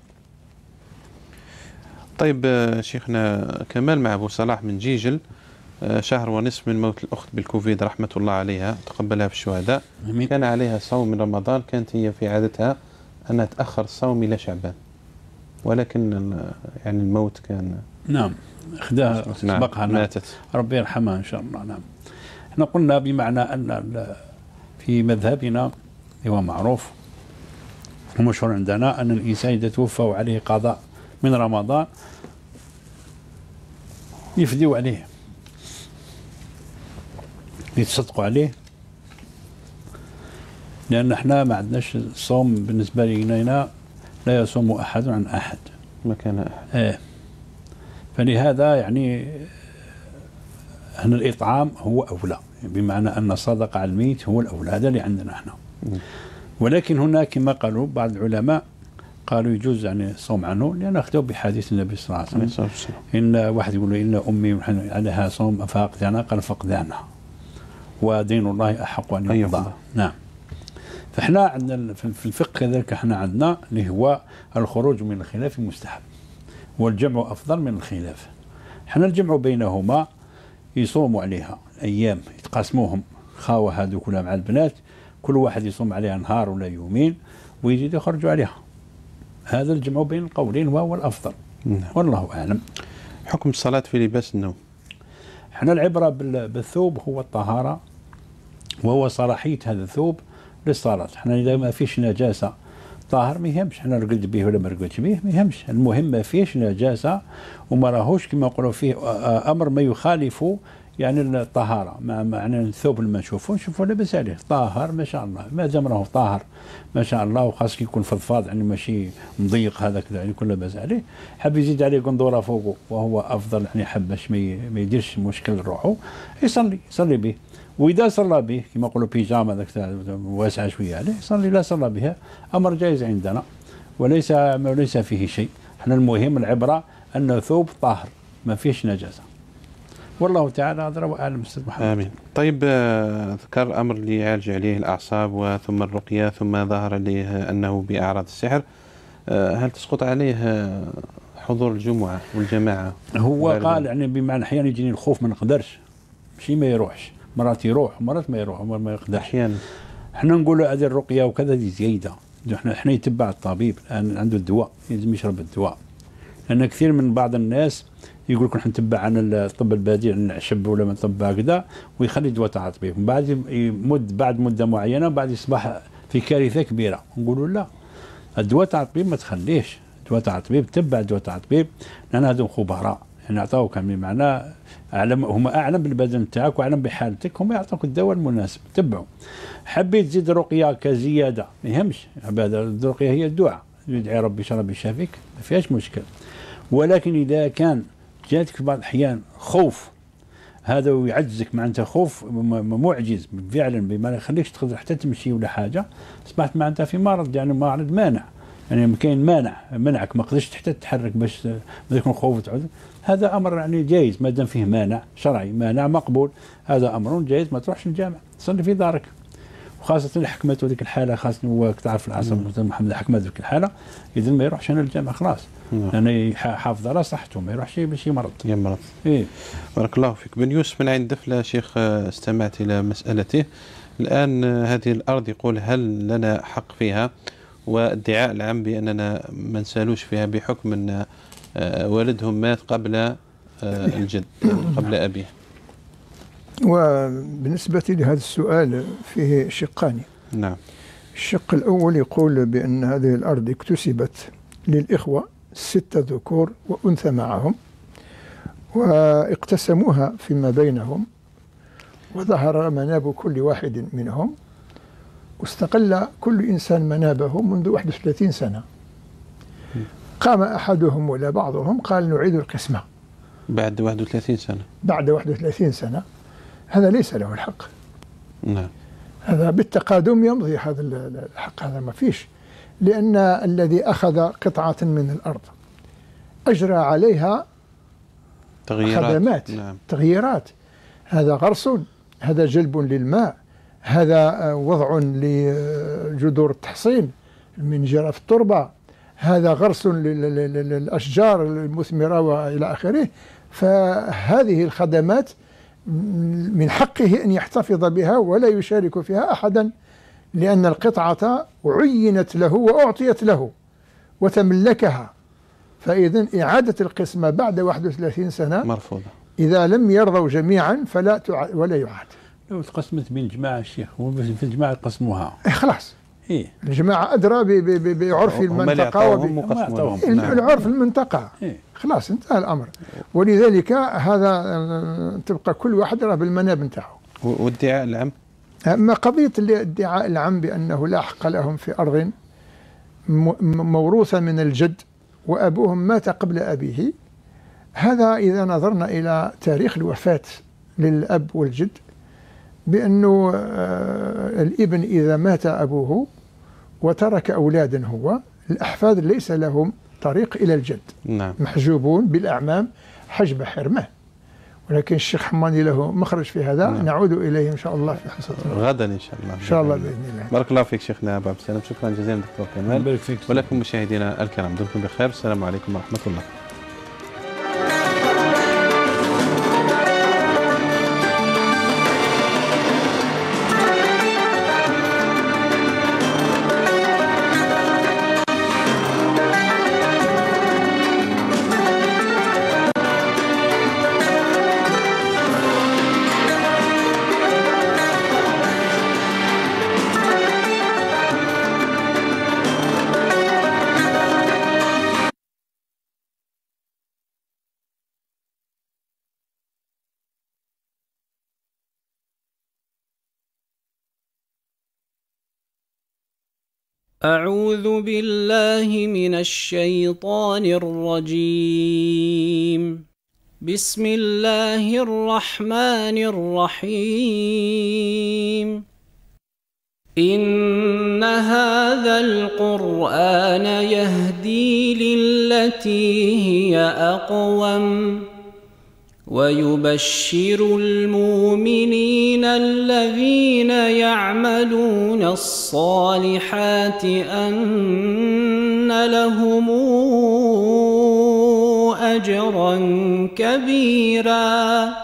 S2: طيب شيخنا كمال مع ابو صلاح من جيجل، شهر ونصف من موت الاخت بالكوفيد رحمه الله عليها تقبلها في الشهداء. كان عليها صوم من رمضان، كانت هي في عادتها انها تاخر الصوم الى شعبان، ولكن يعني الموت كان
S4: نعم اخذها سبقها. نعم.
S2: ماتت
S4: ربي يرحمها ان شاء الله. نعم. احنا قلنا بمعنى ان في مذهبنا هو معروف ومشهور عندنا ان الانسان اذا توفى وعليه قضاء من رمضان يفديوا عليه، يتصدقوا عليه، لان احنا ما عندناش الصوم بالنسبه لنا لا يصوم احد عن احد
S2: مكان احد.
S4: ايه فلهذا يعني هنا الاطعام هو اولى، بمعنى ان الصدقه على الميت هو الاولى، هذا اللي عندنا احنا. ولكن هناك كما قالوا بعض العلماء قالوا يجوز يعني الصوم عنه، لان اخذوا بحديث النبي صلى الله عليه وسلم ان واحد يقول له ان امي عليها صوم فاقدانا، قال فقدانا ودين الله احق ان يقضى. نعم. فاحنا عندنا في الفقه كذلك احنا عندنا اللي هو الخروج من الخلاف مستحب والجمع افضل من الخلاف. احنا الجمع بينهما يصوموا عليها ايام يتقاسموهم خاوه هذو كلها مع البنات، كل واحد يصوم عليها نهار ولا يومين ويزيد يخرجوا عليها. هذا الجمع بين القولين وهو الأفضل.
S2: نعم.
S4: والله أعلم.
S2: حكم الصلاة في لباس النوم.
S4: احنا العبرة بالثوب هو الطهارة وهو صلاحية هذا الثوب للصلاة. احنا إذا ما فيش نجاسة طاهر ما يهمش، احنا رقد به ولا ما رقدش به ما يهمش، المهم ما فيش نجاسة وما راهوش كما يقولوا فيه أمر ما يخالف يعني الطهارة. معنى الثوب اللي ما نشوفوه نشوفوه لاباس عليه طاهر ما شاء الله، ما دام راهو طاهر ما شاء الله، وخاص يكون فضفاض يعني ماشي مضيق هذا كذا يعني كل لاباس عليه. حب يزيد عليه قندورة فوقه وهو أفضل يعني حب باش ما يديرش مشكل لروحه يصلي يصلي به. وإذا صلى به كما يقولوا بيجامة ذاك واسعة شوية عليه يصلي، لا صلى بها أمر جائز عندنا وليس وليس فيه شيء. احنا المهم العبرة أن ثوب طاهر ما فيش نجاسة. والله تعالى أدرى وأعلم. أستاذ محمد.
S2: آمين. طيب ذكر أمر اللي يعالج عليه الأعصاب وثم الرقية ثم ظهر له أنه بأعراض السحر، هل تسقط عليه حضور الجمعة والجماعة؟
S4: هو قال يعني بمعنى أحيانا يجيني الخوف ما نقدرش شيء ما يروحش، مرات يروح ومرات ما يروح وما يقدرش.
S2: أحيانا
S4: احنا نقول له هذه الرقية وكذا دي زيادة، احنا احنا يتبع الطبيب الآن عنده الدواء لازم يشرب الدواء، لأن كثير من بعض الناس يقول لك نتبع عن الطب البديل نعشب ولا من طب كذا ويخلي دواء تاع الطبيب، من بعد يمد بعد مده معينه بعد يصبح في كارثه كبيره. نقولوا لا، الدواء تاع الطبيب ما تخليش، الدواء تاع الطبيب تبع الدواء تاع الطبيب، لان هذو خبراء يعني عطاوك بمعنى اعلم، هم اعلم بالبدن تاعك واعلم بحالتك، هم يعطوك الدواء المناسب تبعه. حبيت تزيد رقيه كزياده ما يهمش، الرقيه هي الدعاء، يدعي ربي ربي يشافيك ما فيهاش مشكل. ولكن اذا كان جاتك في بعض الأحيان خوف هذا ويعجزك معناتها خوف معجز فعلا بما لا يخليكش تقدر حتى تمشي ولا حاجة، أصبحت معناتها في مرض يعني مرض مانع، يعني كاين مانع منعك ما قدرتش حتى تتحرك باش يكون خوف تعود. هذا أمر يعني جايز ما دام فيه مانع شرعي، مانع مقبول، هذا أمر جايز ما تروحش الجامع تصلي في دارك. وخاصة اللي حكمته ذيك الحالة، خاصة هو تعرف العصر محمد حكمت ذيك الحالة إذا ما يروحش أنا الجامع خلاص، لأنه يعني حافظ على صحته ما يروحش باش يمرض.
S2: يمرض.
S4: إيه.
S2: بارك الله فيك. بن يوسف من عين دفلة شيخ استمعت إلى مسألته الآن. هذه الأرض يقول هل لنا حق فيها؟ وادعاء العام بأننا ما نسالوش فيها بحكم أن والدهم مات قبل الجد قبل أبيه.
S3: وبالنسبة لهذا السؤال فيه شقان.
S2: نعم.
S3: الشق الأول يقول بأن هذه الأرض اكتسبت للإخوة ستة ذكور وأنثى معهم واقتسموها فيما بينهم، وظهر مناب كل واحد منهم، واستقل كل إنسان منابه منذ واحد وثلاثين سنة. قام أحدهم ولا بعضهم قال نعيد القسمة
S2: بعد واحد وثلاثين سنة.
S3: بعد واحد وثلاثين سنة هذا ليس له الحق.
S2: نعم.
S3: هذا بالتقادم يمضي هذا الحق، هذا ما فيش، لأن الذي أخذ قطعة من الأرض أجرى عليها
S2: تغييرات.
S3: خدمات.
S2: نعم.
S3: تغييرات، هذا غرس، هذا جلب للماء، هذا وضع لجذور التحصين من جرف التربة، هذا غرس للأشجار المثمرة وإلى آخره. فهذه الخدمات من حقه أن يحتفظ بها ولا يشارك فيها أحدا، لأن القطعة عينت له وأعطيت له وتملكها. فإذن إعادة القسمة بعد واحد وثلاثين سنة
S2: مرفوضة
S3: إذا لم يرضوا جميعا فلا تع... ولا يعاد.
S4: لو تقسمت بين جماعة الشيخ في الجماعة يقسموها
S3: إيه خلاص.
S4: إيه؟
S3: الجماعة أدرى ب... ب... بعرف المنطقة وب... العرف المنطقة.
S4: إيه؟
S3: خلاص انتهى الأمر. ولذلك هذا تبقى كل واحد يرى بالمناب نتاعو.
S2: وادعاء العم؟
S3: أما قضية ادعاء العم بأنه لا حق لهم في أرض موروثة من الجد وأبوهم مات قبل أبيه، هذا إذا نظرنا إلى تاريخ الوفاة للأب والجد بأنه الابن إذا مات أبوه وترك أولادا هو، الأحفاد ليس لهم طريق إلى الجد.
S2: نعم.
S3: محجوبون بالأعمام حجب حرمة. ولكن الشيخ حماني له مخرج في هذا. نعم. نعود إليه إن شاء الله في حصة
S2: غدا إن شاء الله.
S3: إن شاء الله بإذن الله.
S2: بارك الله فيك شيخنا أبو عبد السلام، شكرا جزيلا دكتور كمال. ولكم مشاهدينا الكرام دمتم بخير، السلام عليكم ورحمة الله.
S10: أعوذ بالله من الشيطان الرجيم. بسم الله الرحمن الرحيم. إن هذا القرآن يهدي للتي هي أقوم ويبشر المؤمنين الذين يعملون الصالحات أن لهم أجرا كبيرا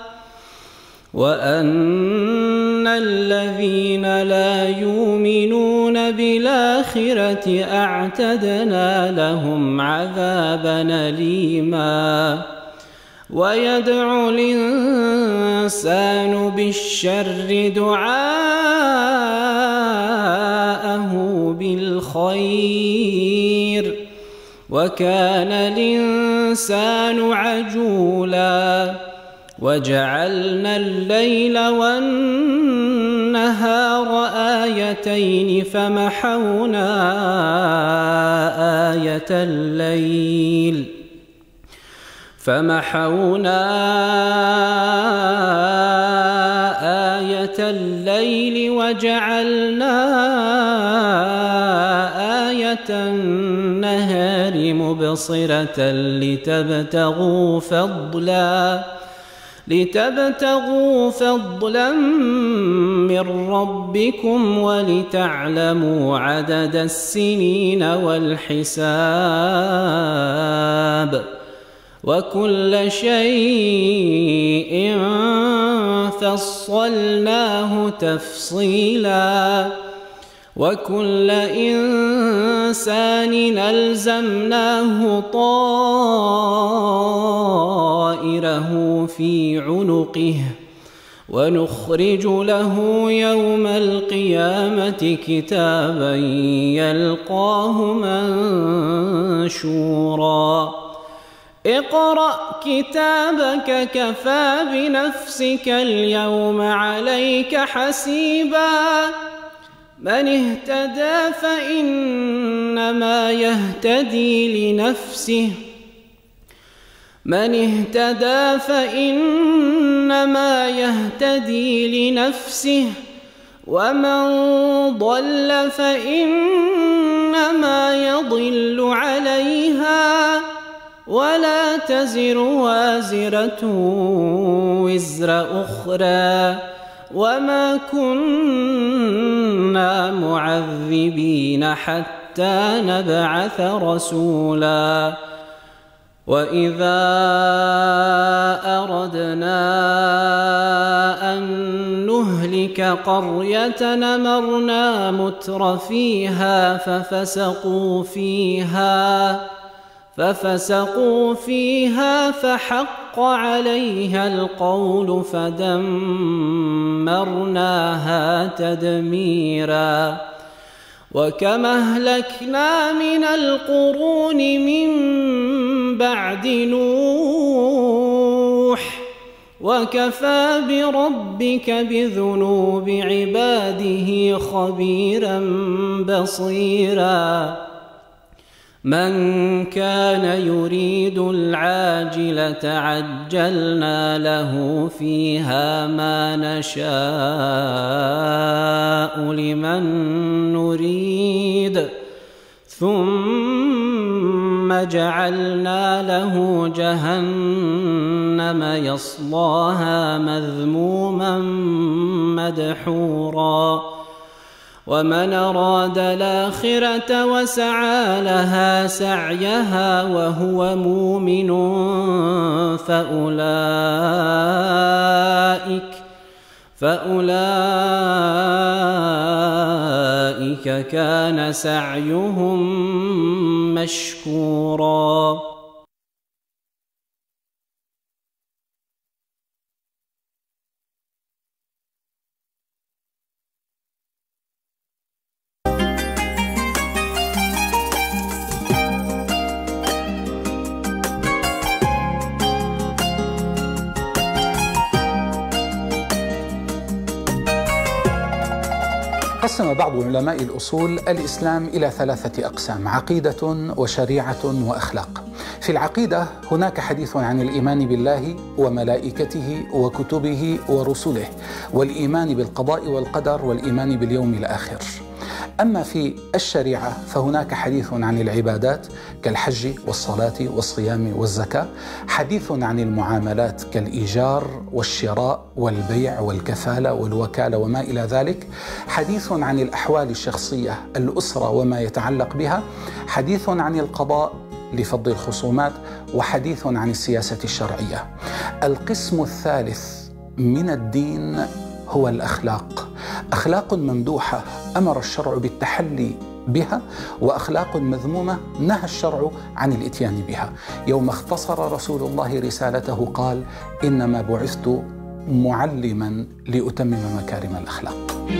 S10: وأن الذين لا يؤمنون بالآخرة أعتدنا لهم عذابا أليما. ويدعو الإنسان بالشر دعاءه بالخير وكان الإنسان عجولا. وجعلنا الليل والنهار آيتين فمحونا آية الليل فمحونا آية الليل وجعلنا آية النهار مبصرة لتبتغوا فضلا لتبتغوا فضلا من ربكم ولتعلموا عدد السنين والحساب وكل شيء فصلناه تفصيلا. وكل إنسان ألزمناه طائره في عنقه ونخرج له يوم القيامة كتابا يلقاه منشورا. اقرأ كتابك كفى بنفسك اليوم عليك حسيبا. من اهتدى فإنما يهتدي لنفسه من اهتدى فإنما يهتدي لنفسه ومن ضل فإنما يضل عليها ولا تزر وازرة وزر أخرى وما كنا معذبين حتى نبعث رسولا. وإذا أردنا أن نهلك قرية أمرنا متر فيها ففسقوا فيها ففسقوا فيها فحق عليها القول فدمرناها تدميرا. وكم أهلكنا من القرون من بعد نوح وكفى بربك بذنوب عباده خبيرا بصيرا. من كان يريد العاجلة عجلنا له فيها ما نشاء لمن نريد ثم جعلنا له جهنم يصلاها مذموما مدحورا. ومن أراد الآخرة وسعى لها سعيها وهو مؤمن فأولئك فأولئك كان سعيهم مشكورا.
S11: قسم بعض علماء الأصول الإسلام إلى ثلاثة أقسام: عقيدة وشريعة وأخلاق. في العقيدة هناك حديث عن الإيمان بالله وملائكته وكتبه ورسله، والإيمان بالقضاء والقدر، والإيمان باليوم الآخر. أما في الشريعة فهناك حديث عن العبادات كالحج والصلاة والصيام والزكاة، حديث عن المعاملات كالإيجار والشراء والبيع والكفالة والوكالة وما إلى ذلك، حديث عن الأحوال الشخصية الأسرة وما يتعلق بها، حديث عن القضاء لفض الخصومات، وحديث عن السياسة الشرعية. القسم الثالث من الدين هو الأخلاق، أخلاق ممدوحة أمر الشرع بالتحلي بها، وأخلاق مذمومة نهى الشرع عن الإتيان بها. يوم اختصر رسول الله رسالته قال: إنما بعثت معلما لأتمم مكارم الأخلاق.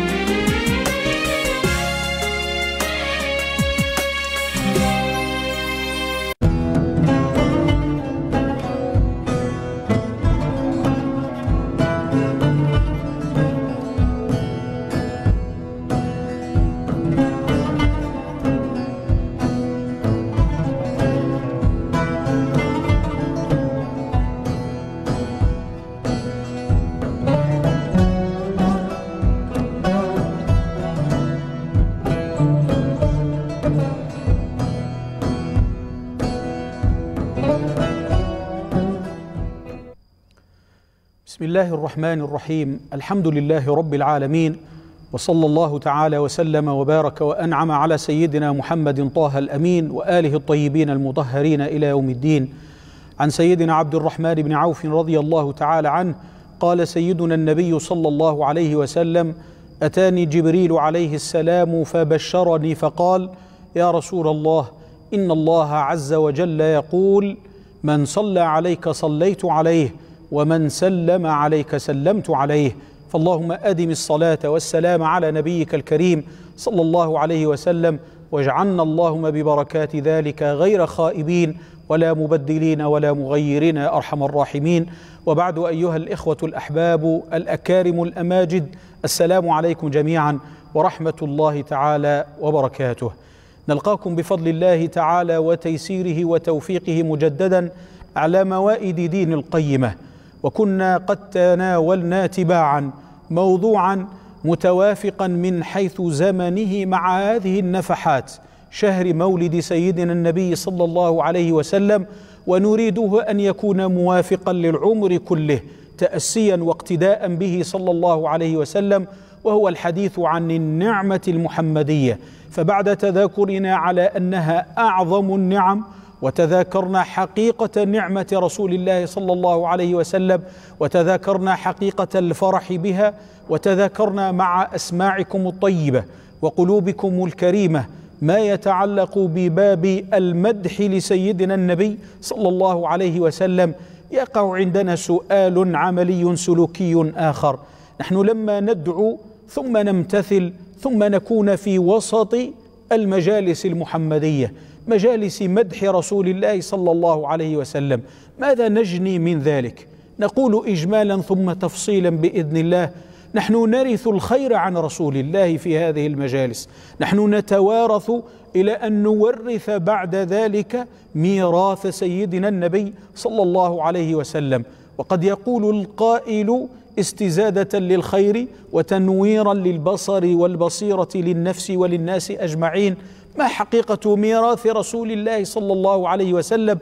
S12: بسم الله الرحمن الرحيم. الحمد لله رب العالمين، وصلى الله تعالى وسلم وبارك وأنعم على سيدنا محمد طه الأمين وآله الطيبين المطهرين إلى يوم الدين. عن سيدنا عبد الرحمن بن عوف رضي الله تعالى عنه قال سيدنا النبي صلى الله عليه وسلم: أتاني جبريل عليه السلام فبشرني فقال: يا رسول الله، إن الله عز وجل يقول: من صلى عليك صليت عليه، ومن سلم عليك سلمت عليه. فاللهم أدم الصلاة والسلام على نبيك الكريم صلى الله عليه وسلم، واجعلنا اللهم ببركات ذلك غير خائبين ولا مبدلين ولا مغيرين يا أرحم الراحمين. وبعد، أيها الإخوة الأحباب الأكارم الأماجد، السلام عليكم جميعا ورحمة الله تعالى وبركاته. نلقاكم بفضل الله تعالى وتيسيره وتوفيقه مجددا على موائد دين القيمة، وكنا قد تناولنا تباعا موضوعا متوافقا من حيث زمنه مع هذه النفحات، شهر مولد سيدنا النبي صلى الله عليه وسلم، ونريده أن يكون موافقا للعمر كله تأسيا واقتداء به صلى الله عليه وسلم، وهو الحديث عن النعمة المحمدية. فبعد تذاكرنا على أنها أعظم النعم، وتذاكرنا حقيقة نعمة رسول الله صلى الله عليه وسلم، وتذاكرنا حقيقة الفرح بها، وتذاكرنا مع أسماعكم الطيبة وقلوبكم الكريمة ما يتعلق بباب المدح لسيدنا النبي صلى الله عليه وسلم، يقع عندنا سؤال عملي سلوكي آخر. نحن لما ندعو ثم نمتثل ثم نكون في وسط المجالس المحمدية، مجالس مدح رسول الله صلى الله عليه وسلم، ماذا نجني من ذلك؟ نقول إجمالا ثم تفصيلا بإذن الله: نحن نرث الخير عن رسول الله في هذه المجالس، نحن نتوارث إلى أن نورث بعد ذلك ميراث سيدنا النبي صلى الله عليه وسلم. وقد يقول القائل استزادة للخير وتنويرا للبصر والبصيرة للنفس وللناس أجمعين: ما حقيقة ميراث رسول الله صلى الله عليه وسلم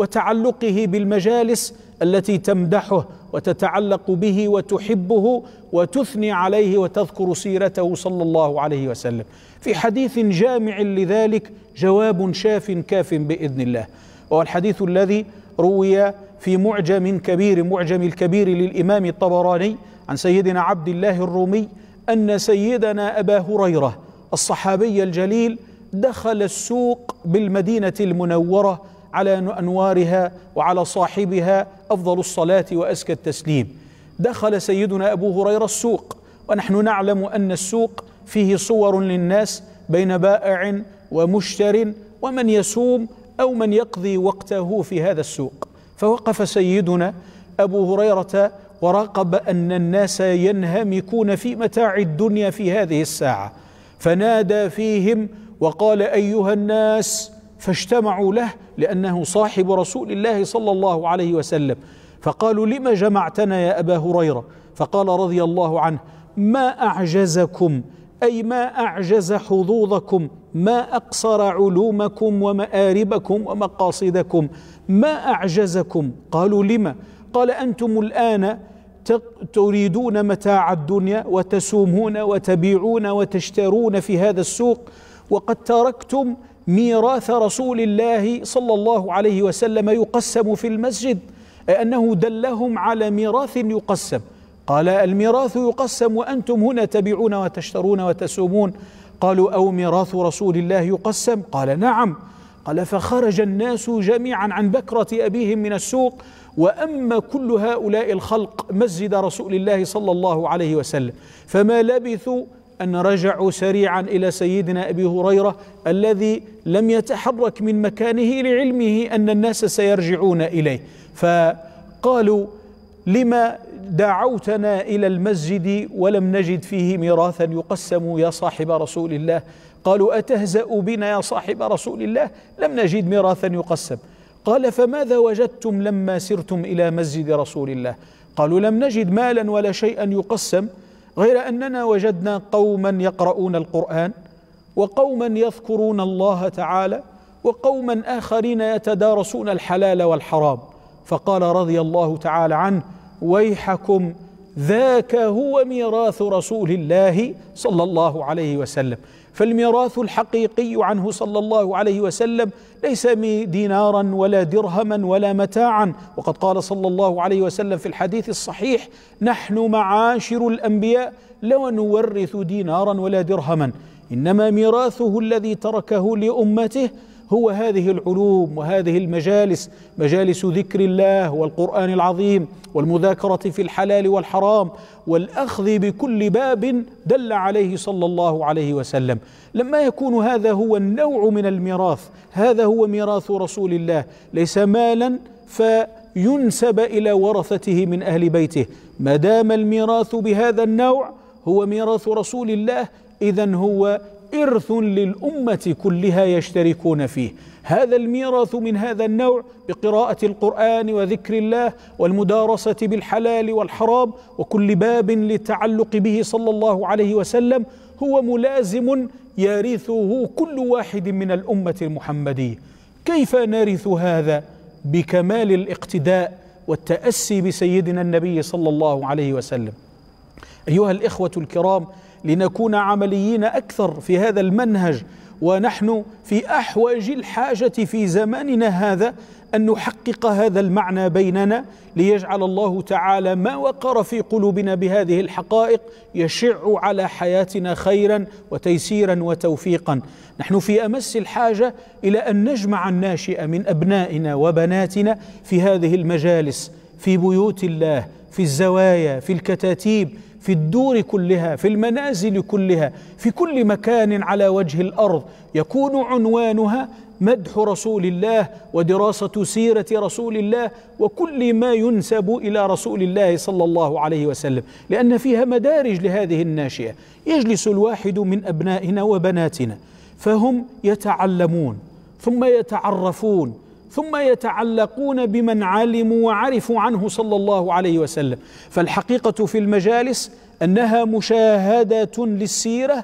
S12: وتعلقه بالمجالس التي تمدحه وتتعلق به وتحبه وتثني عليه وتذكر سيرته صلى الله عليه وسلم؟ في حديث جامع لذلك جواب شاف كاف بإذن الله، وهو الحديث الذي روي في معجم كبير معجم الكبير للإمام الطبراني عن سيدنا عبد الله الرومي أن سيدنا أبا هريرة الصحابي الجليل دخل السوق بالمدينة المنورة على أنوارها وعلى صاحبها أفضل الصلاة وأزكى التسليم. دخل سيدنا أبو هريرة السوق، ونحن نعلم أن السوق فيه صور للناس بين بائع ومشتر ومن يسوم أو من يقضي وقته في هذا السوق. فوقف سيدنا أبو هريرة وراقب أن الناس ينهمكون في متاع الدنيا في هذه الساعة، فنادى فيهم وقال أيها الناس، فاجتمعوا له لأنه صاحب رسول الله صلى الله عليه وسلم. فقالوا لم جمعتنا يا أبا هريرة؟ فقال رضي الله عنه ما أعجزكم، أي ما أعجز حظوظكم، ما أقصر علومكم ومآربكم ومقاصدكم، ما أعجزكم. قالوا لما؟ قال أنتم الآن تريدون متاع الدنيا وتسومون وتبيعون وتشترون في هذا السوق، وقد تركتم ميراث رسول الله صلى الله عليه وسلم يقسم في المسجد، أنه دلهم على ميراث يقسم. قال الميراث يقسم وأنتم هنا تبيعون وتشترون وتسومون. قالوا أو ميراث رسول الله يقسم؟ قال نعم. قال فخرج الناس جميعا عن بكرة أبيهم من السوق، وأما كل هؤلاء الخلق مسجد رسول الله صلى الله عليه وسلم، فما لبثوا أن رجعوا سريعا إلى سيدنا أبي هريرة الذي لم يتحرك من مكانه لعلمه أن الناس سيرجعون إليه. فقالوا لما دعوتنا إلى المسجد ولم نجد فيه ميراثا يقسم يا صاحب رسول الله؟ قالوا أتهزأ بنا يا صاحب رسول الله؟ لم نجد ميراثا يقسم. قال فماذا وجدتم لما سرتم إلى مسجد رسول الله؟ قالوا لم نجد مالا ولا شيئا يقسم، غير أننا وجدنا قوما يقرؤون القرآن، وقوما يذكرون الله تعالى، وقوما آخرين يتدارسون الحلال والحرام. فقال رضي الله تعالى عنه ويحكم ذاك هو ميراث رسول الله صلى الله عليه وسلم. فالميراث الحقيقي عنه صلى الله عليه وسلم ليس دينارا ولا درهما ولا متاعا، وقد قال صلى الله عليه وسلم في الحديث الصحيح نحن معاشر الأنبياء لو نورث دينارا ولا درهما، إنما ميراثه الذي تركه لأمته هو هذه العلوم وهذه المجالس، مجالس ذكر الله والقرآن العظيم والمذاكرة في الحلال والحرام والأخذ بكل باب دل عليه صلى الله عليه وسلم. لما يكون هذا هو النوع من الميراث، هذا هو ميراث رسول الله، ليس مالا فينسب إلى ورثته من أهل بيته، ما دام الميراث بهذا النوع هو ميراث رسول الله إذن هو إرث للأمة كلها يشتركون فيه. هذا الميراث من هذا النوع بقراءة القرآن وذكر الله والمدارسة بالحلال والحرام وكل باب للتعلق به صلى الله عليه وسلم هو ملازم يرثه كل واحد من الأمة المحمدية. كيف نرث هذا؟ بكمال الاقتداء والتأسي بسيدنا النبي صلى الله عليه وسلم. أيها الإخوة الكرام، لنكون عمليين أكثر في هذا المنهج، ونحن في أحوج الحاجة في زماننا هذا أن نحقق هذا المعنى بيننا، ليجعل الله تعالى ما وقر في قلوبنا بهذه الحقائق يشع على حياتنا خيرا وتيسيرا وتوفيقا. نحن في أمس الحاجة إلى أن نجمع الناشئ من أبنائنا وبناتنا في هذه المجالس، في بيوت الله، في الزوايا، في الكتاتيب، في الدور كلها، في المنازل كلها، في كل مكان على وجه الأرض، يكون عنوانها مدح رسول الله ودراسة سيرة رسول الله وكل ما ينسب إلى رسول الله صلى الله عليه وسلم، لأن فيها مدارج لهذه الناشئة. يجلس الواحد من أبنائنا وبناتنا فهم يتعلمون ثم يتعرفون ثم يتعلقون بمن علموا وعرفوا عنه صلى الله عليه وسلم. فالحقيقة في المجالس أنها مشاهدة للسيرة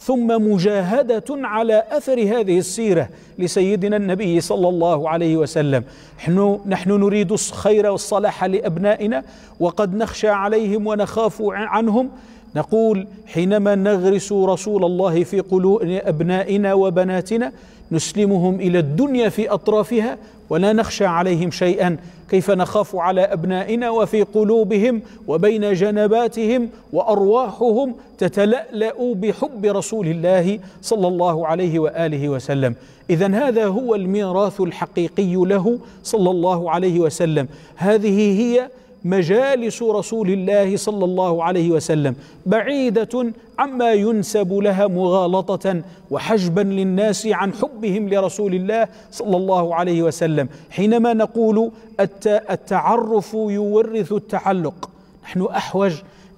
S12: ثم مجاهدة على أثر هذه السيرة لسيدنا النبي صلى الله عليه وسلم. نحن, نحن نريد الخير والصلاح لأبنائنا وقد نخشى عليهم ونخاف عنهم. نقول حينما نغرس رسول الله في قلوب أبنائنا وبناتنا نسلمهم إلى الدنيا في أطرافها ولا نخشى عليهم شيئا، كيف نخاف على أبنائنا وفي قلوبهم وبين جنباتهم وأرواحهم تتلألأ بحب رسول الله صلى الله عليه وآله وسلم. إذن هذا هو الميراث الحقيقي له صلى الله عليه وسلم. هذه هي مجالس رسول الله صلى الله عليه وسلم، بعيدة عما ينسب لها مغالطة وحجبا للناس عن حبهم لرسول الله صلى الله عليه وسلم. حينما نقول التعرف يورث التعلق، نحن أحوج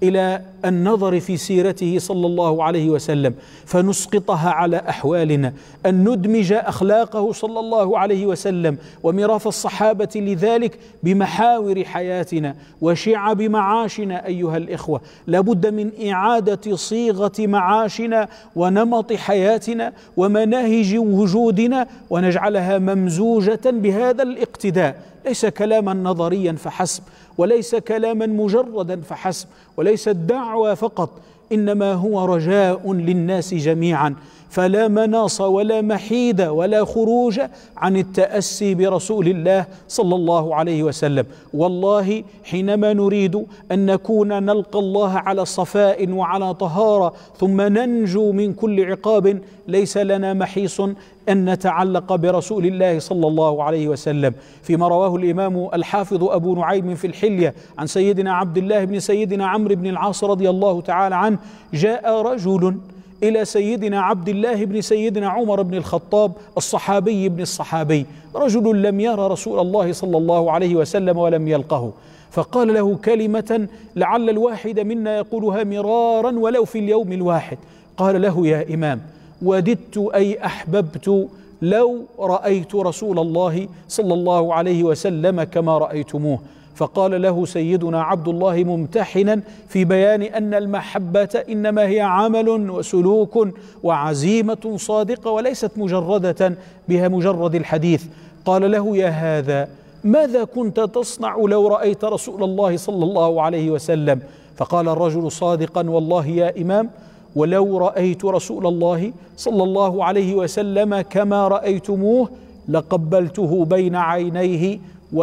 S12: إلى النظر في سيرته صلى الله عليه وسلم فنسقطها على أحوالنا، أن ندمج أخلاقه صلى الله عليه وسلم وميراث الصحابة لذلك بمحاور حياتنا وشعب معاشنا. أيها الإخوة، لابد من إعادة صيغة معاشنا ونمط حياتنا ومناهج وجودنا ونجعلها ممزوجة بهذا الاقتداء، ليس كلاما نظريا فحسب، وليس كلاما مجردا فحسب، وليس الدعوة فقط، إنما هو رجاء للناس جميعا. فلا مناص ولا محيد ولا خروج عن التأسي برسول الله صلى الله عليه وسلم. والله حينما نريد أن نكون نلقى الله على صفاء وعلى طهارة ثم ننجو من كل عقاب، ليس لنا محيص أن نتعلق برسول الله صلى الله عليه وسلم. فيما رواه الإمام الحافظ أبو نعيم في الحلية عن سيدنا عبد الله بن سيدنا عمرو بن العاص رضي الله تعالى عنه، جاء رجل إلى سيدنا عبد الله بن سيدنا عمر بن الخطاب الصحابي ابن الصحابي، رجل لم يرى رسول الله صلى الله عليه وسلم ولم يلقه، فقال له كلمة لعل الواحد منا يقولها مرارا ولو في اليوم الواحد. قال له: يا إمام، وددت أي أحببت لو رأيت رسول الله صلى الله عليه وسلم كما رأيتموه. فقال له سيدنا عبد الله ممتحنا في بيان أن المحبة إنما هي عمل وسلوك وعزيمة صادقة وليست مجردة بها مجرد الحديث. قال له: يا هذا، ماذا كنت تصنع لو رأيت رسول الله صلى الله عليه وسلم؟ فقال الرجل صادقا: والله يا إمام، ولو رأيت رسول الله صلى الله عليه وسلم كما رأيتموه لقبلته بين عينيه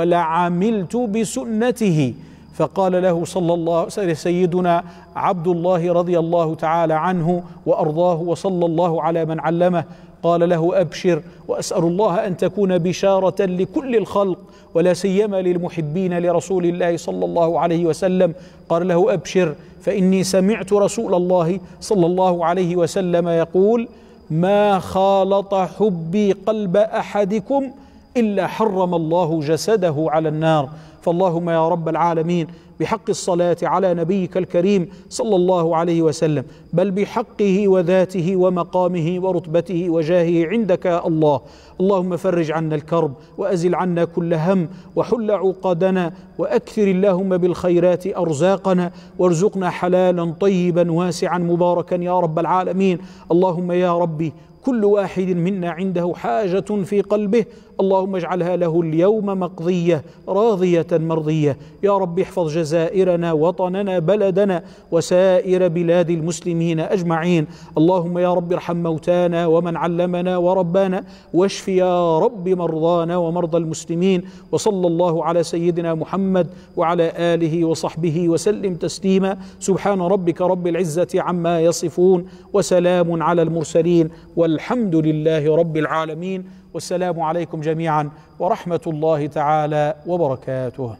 S12: ولعملت بسنته. فقال له صلى الله سيدنا عبد الله رضي الله تعالى عنه وأرضاه وصلى الله على من علمه، قال له: أبشر، وأسأل الله أن تكون بشارة لكل الخلق ولا سيما للمحبين لرسول الله صلى الله عليه وسلم. قال له: أبشر، فإني سمعت رسول الله صلى الله عليه وسلم يقول: ما خالط حبي قلب أحدكم إلا حرم الله جسده على النار. فاللهم يا رب العالمين بحق الصلاة على نبيك الكريم صلى الله عليه وسلم، بل بحقه وذاته ومقامه ورتبته وجاهه عندك يا الله، اللهم فرج عنا الكرب وأزل عنا كل هم وحل عقدنا، وأكثر اللهم بالخيرات أرزاقنا، وارزقنا حلالا طيبا واسعا مباركا يا رب العالمين. اللهم يا ربي كل واحد منا عنده حاجة في قلبه، اللهم اجعلها له اليوم مقضية راضية مرضية. يا رب احفظ جزائرنا وطننا بلدنا وسائر بلاد المسلمين أجمعين. اللهم يا رب ارحم موتانا ومن علمنا وربانا، واشف يا رب مرضانا ومرضى المسلمين. وصلى الله على سيدنا محمد وعلى آله وصحبه وسلم تسليما. سبحان ربك رب العزة عما يصفون، وسلام على المرسلين، والحمد لله رب العالمين. والسلام عليكم جميعا ورحمة الله تعالى وبركاته.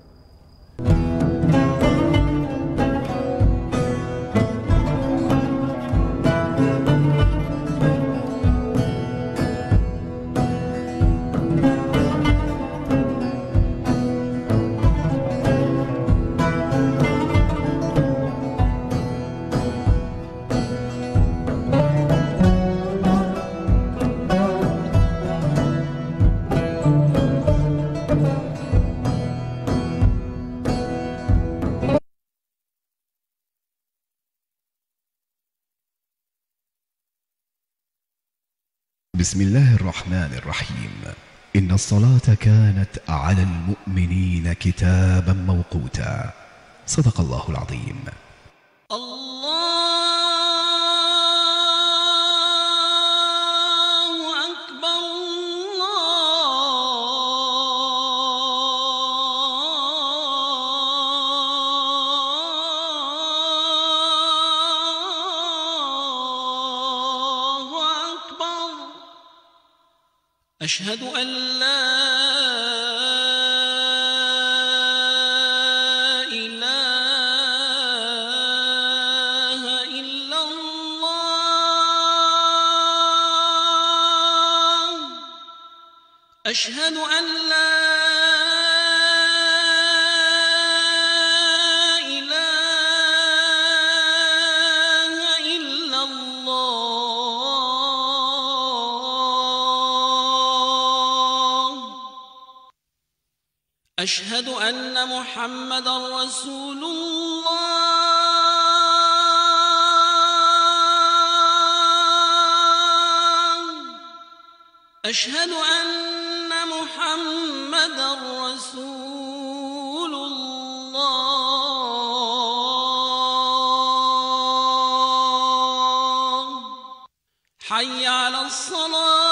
S13: بسم الله الرحمن الرحيم. إن الصلاة كانت على المؤمنين كتابا موقوتا. صدق الله العظيم.
S10: أشهد أن لا إله إلا الله. أشهد أن لا إله أشهد أن محمدا رسول الله. أشهد أن محمدا رسول الله. حي على الصلاة.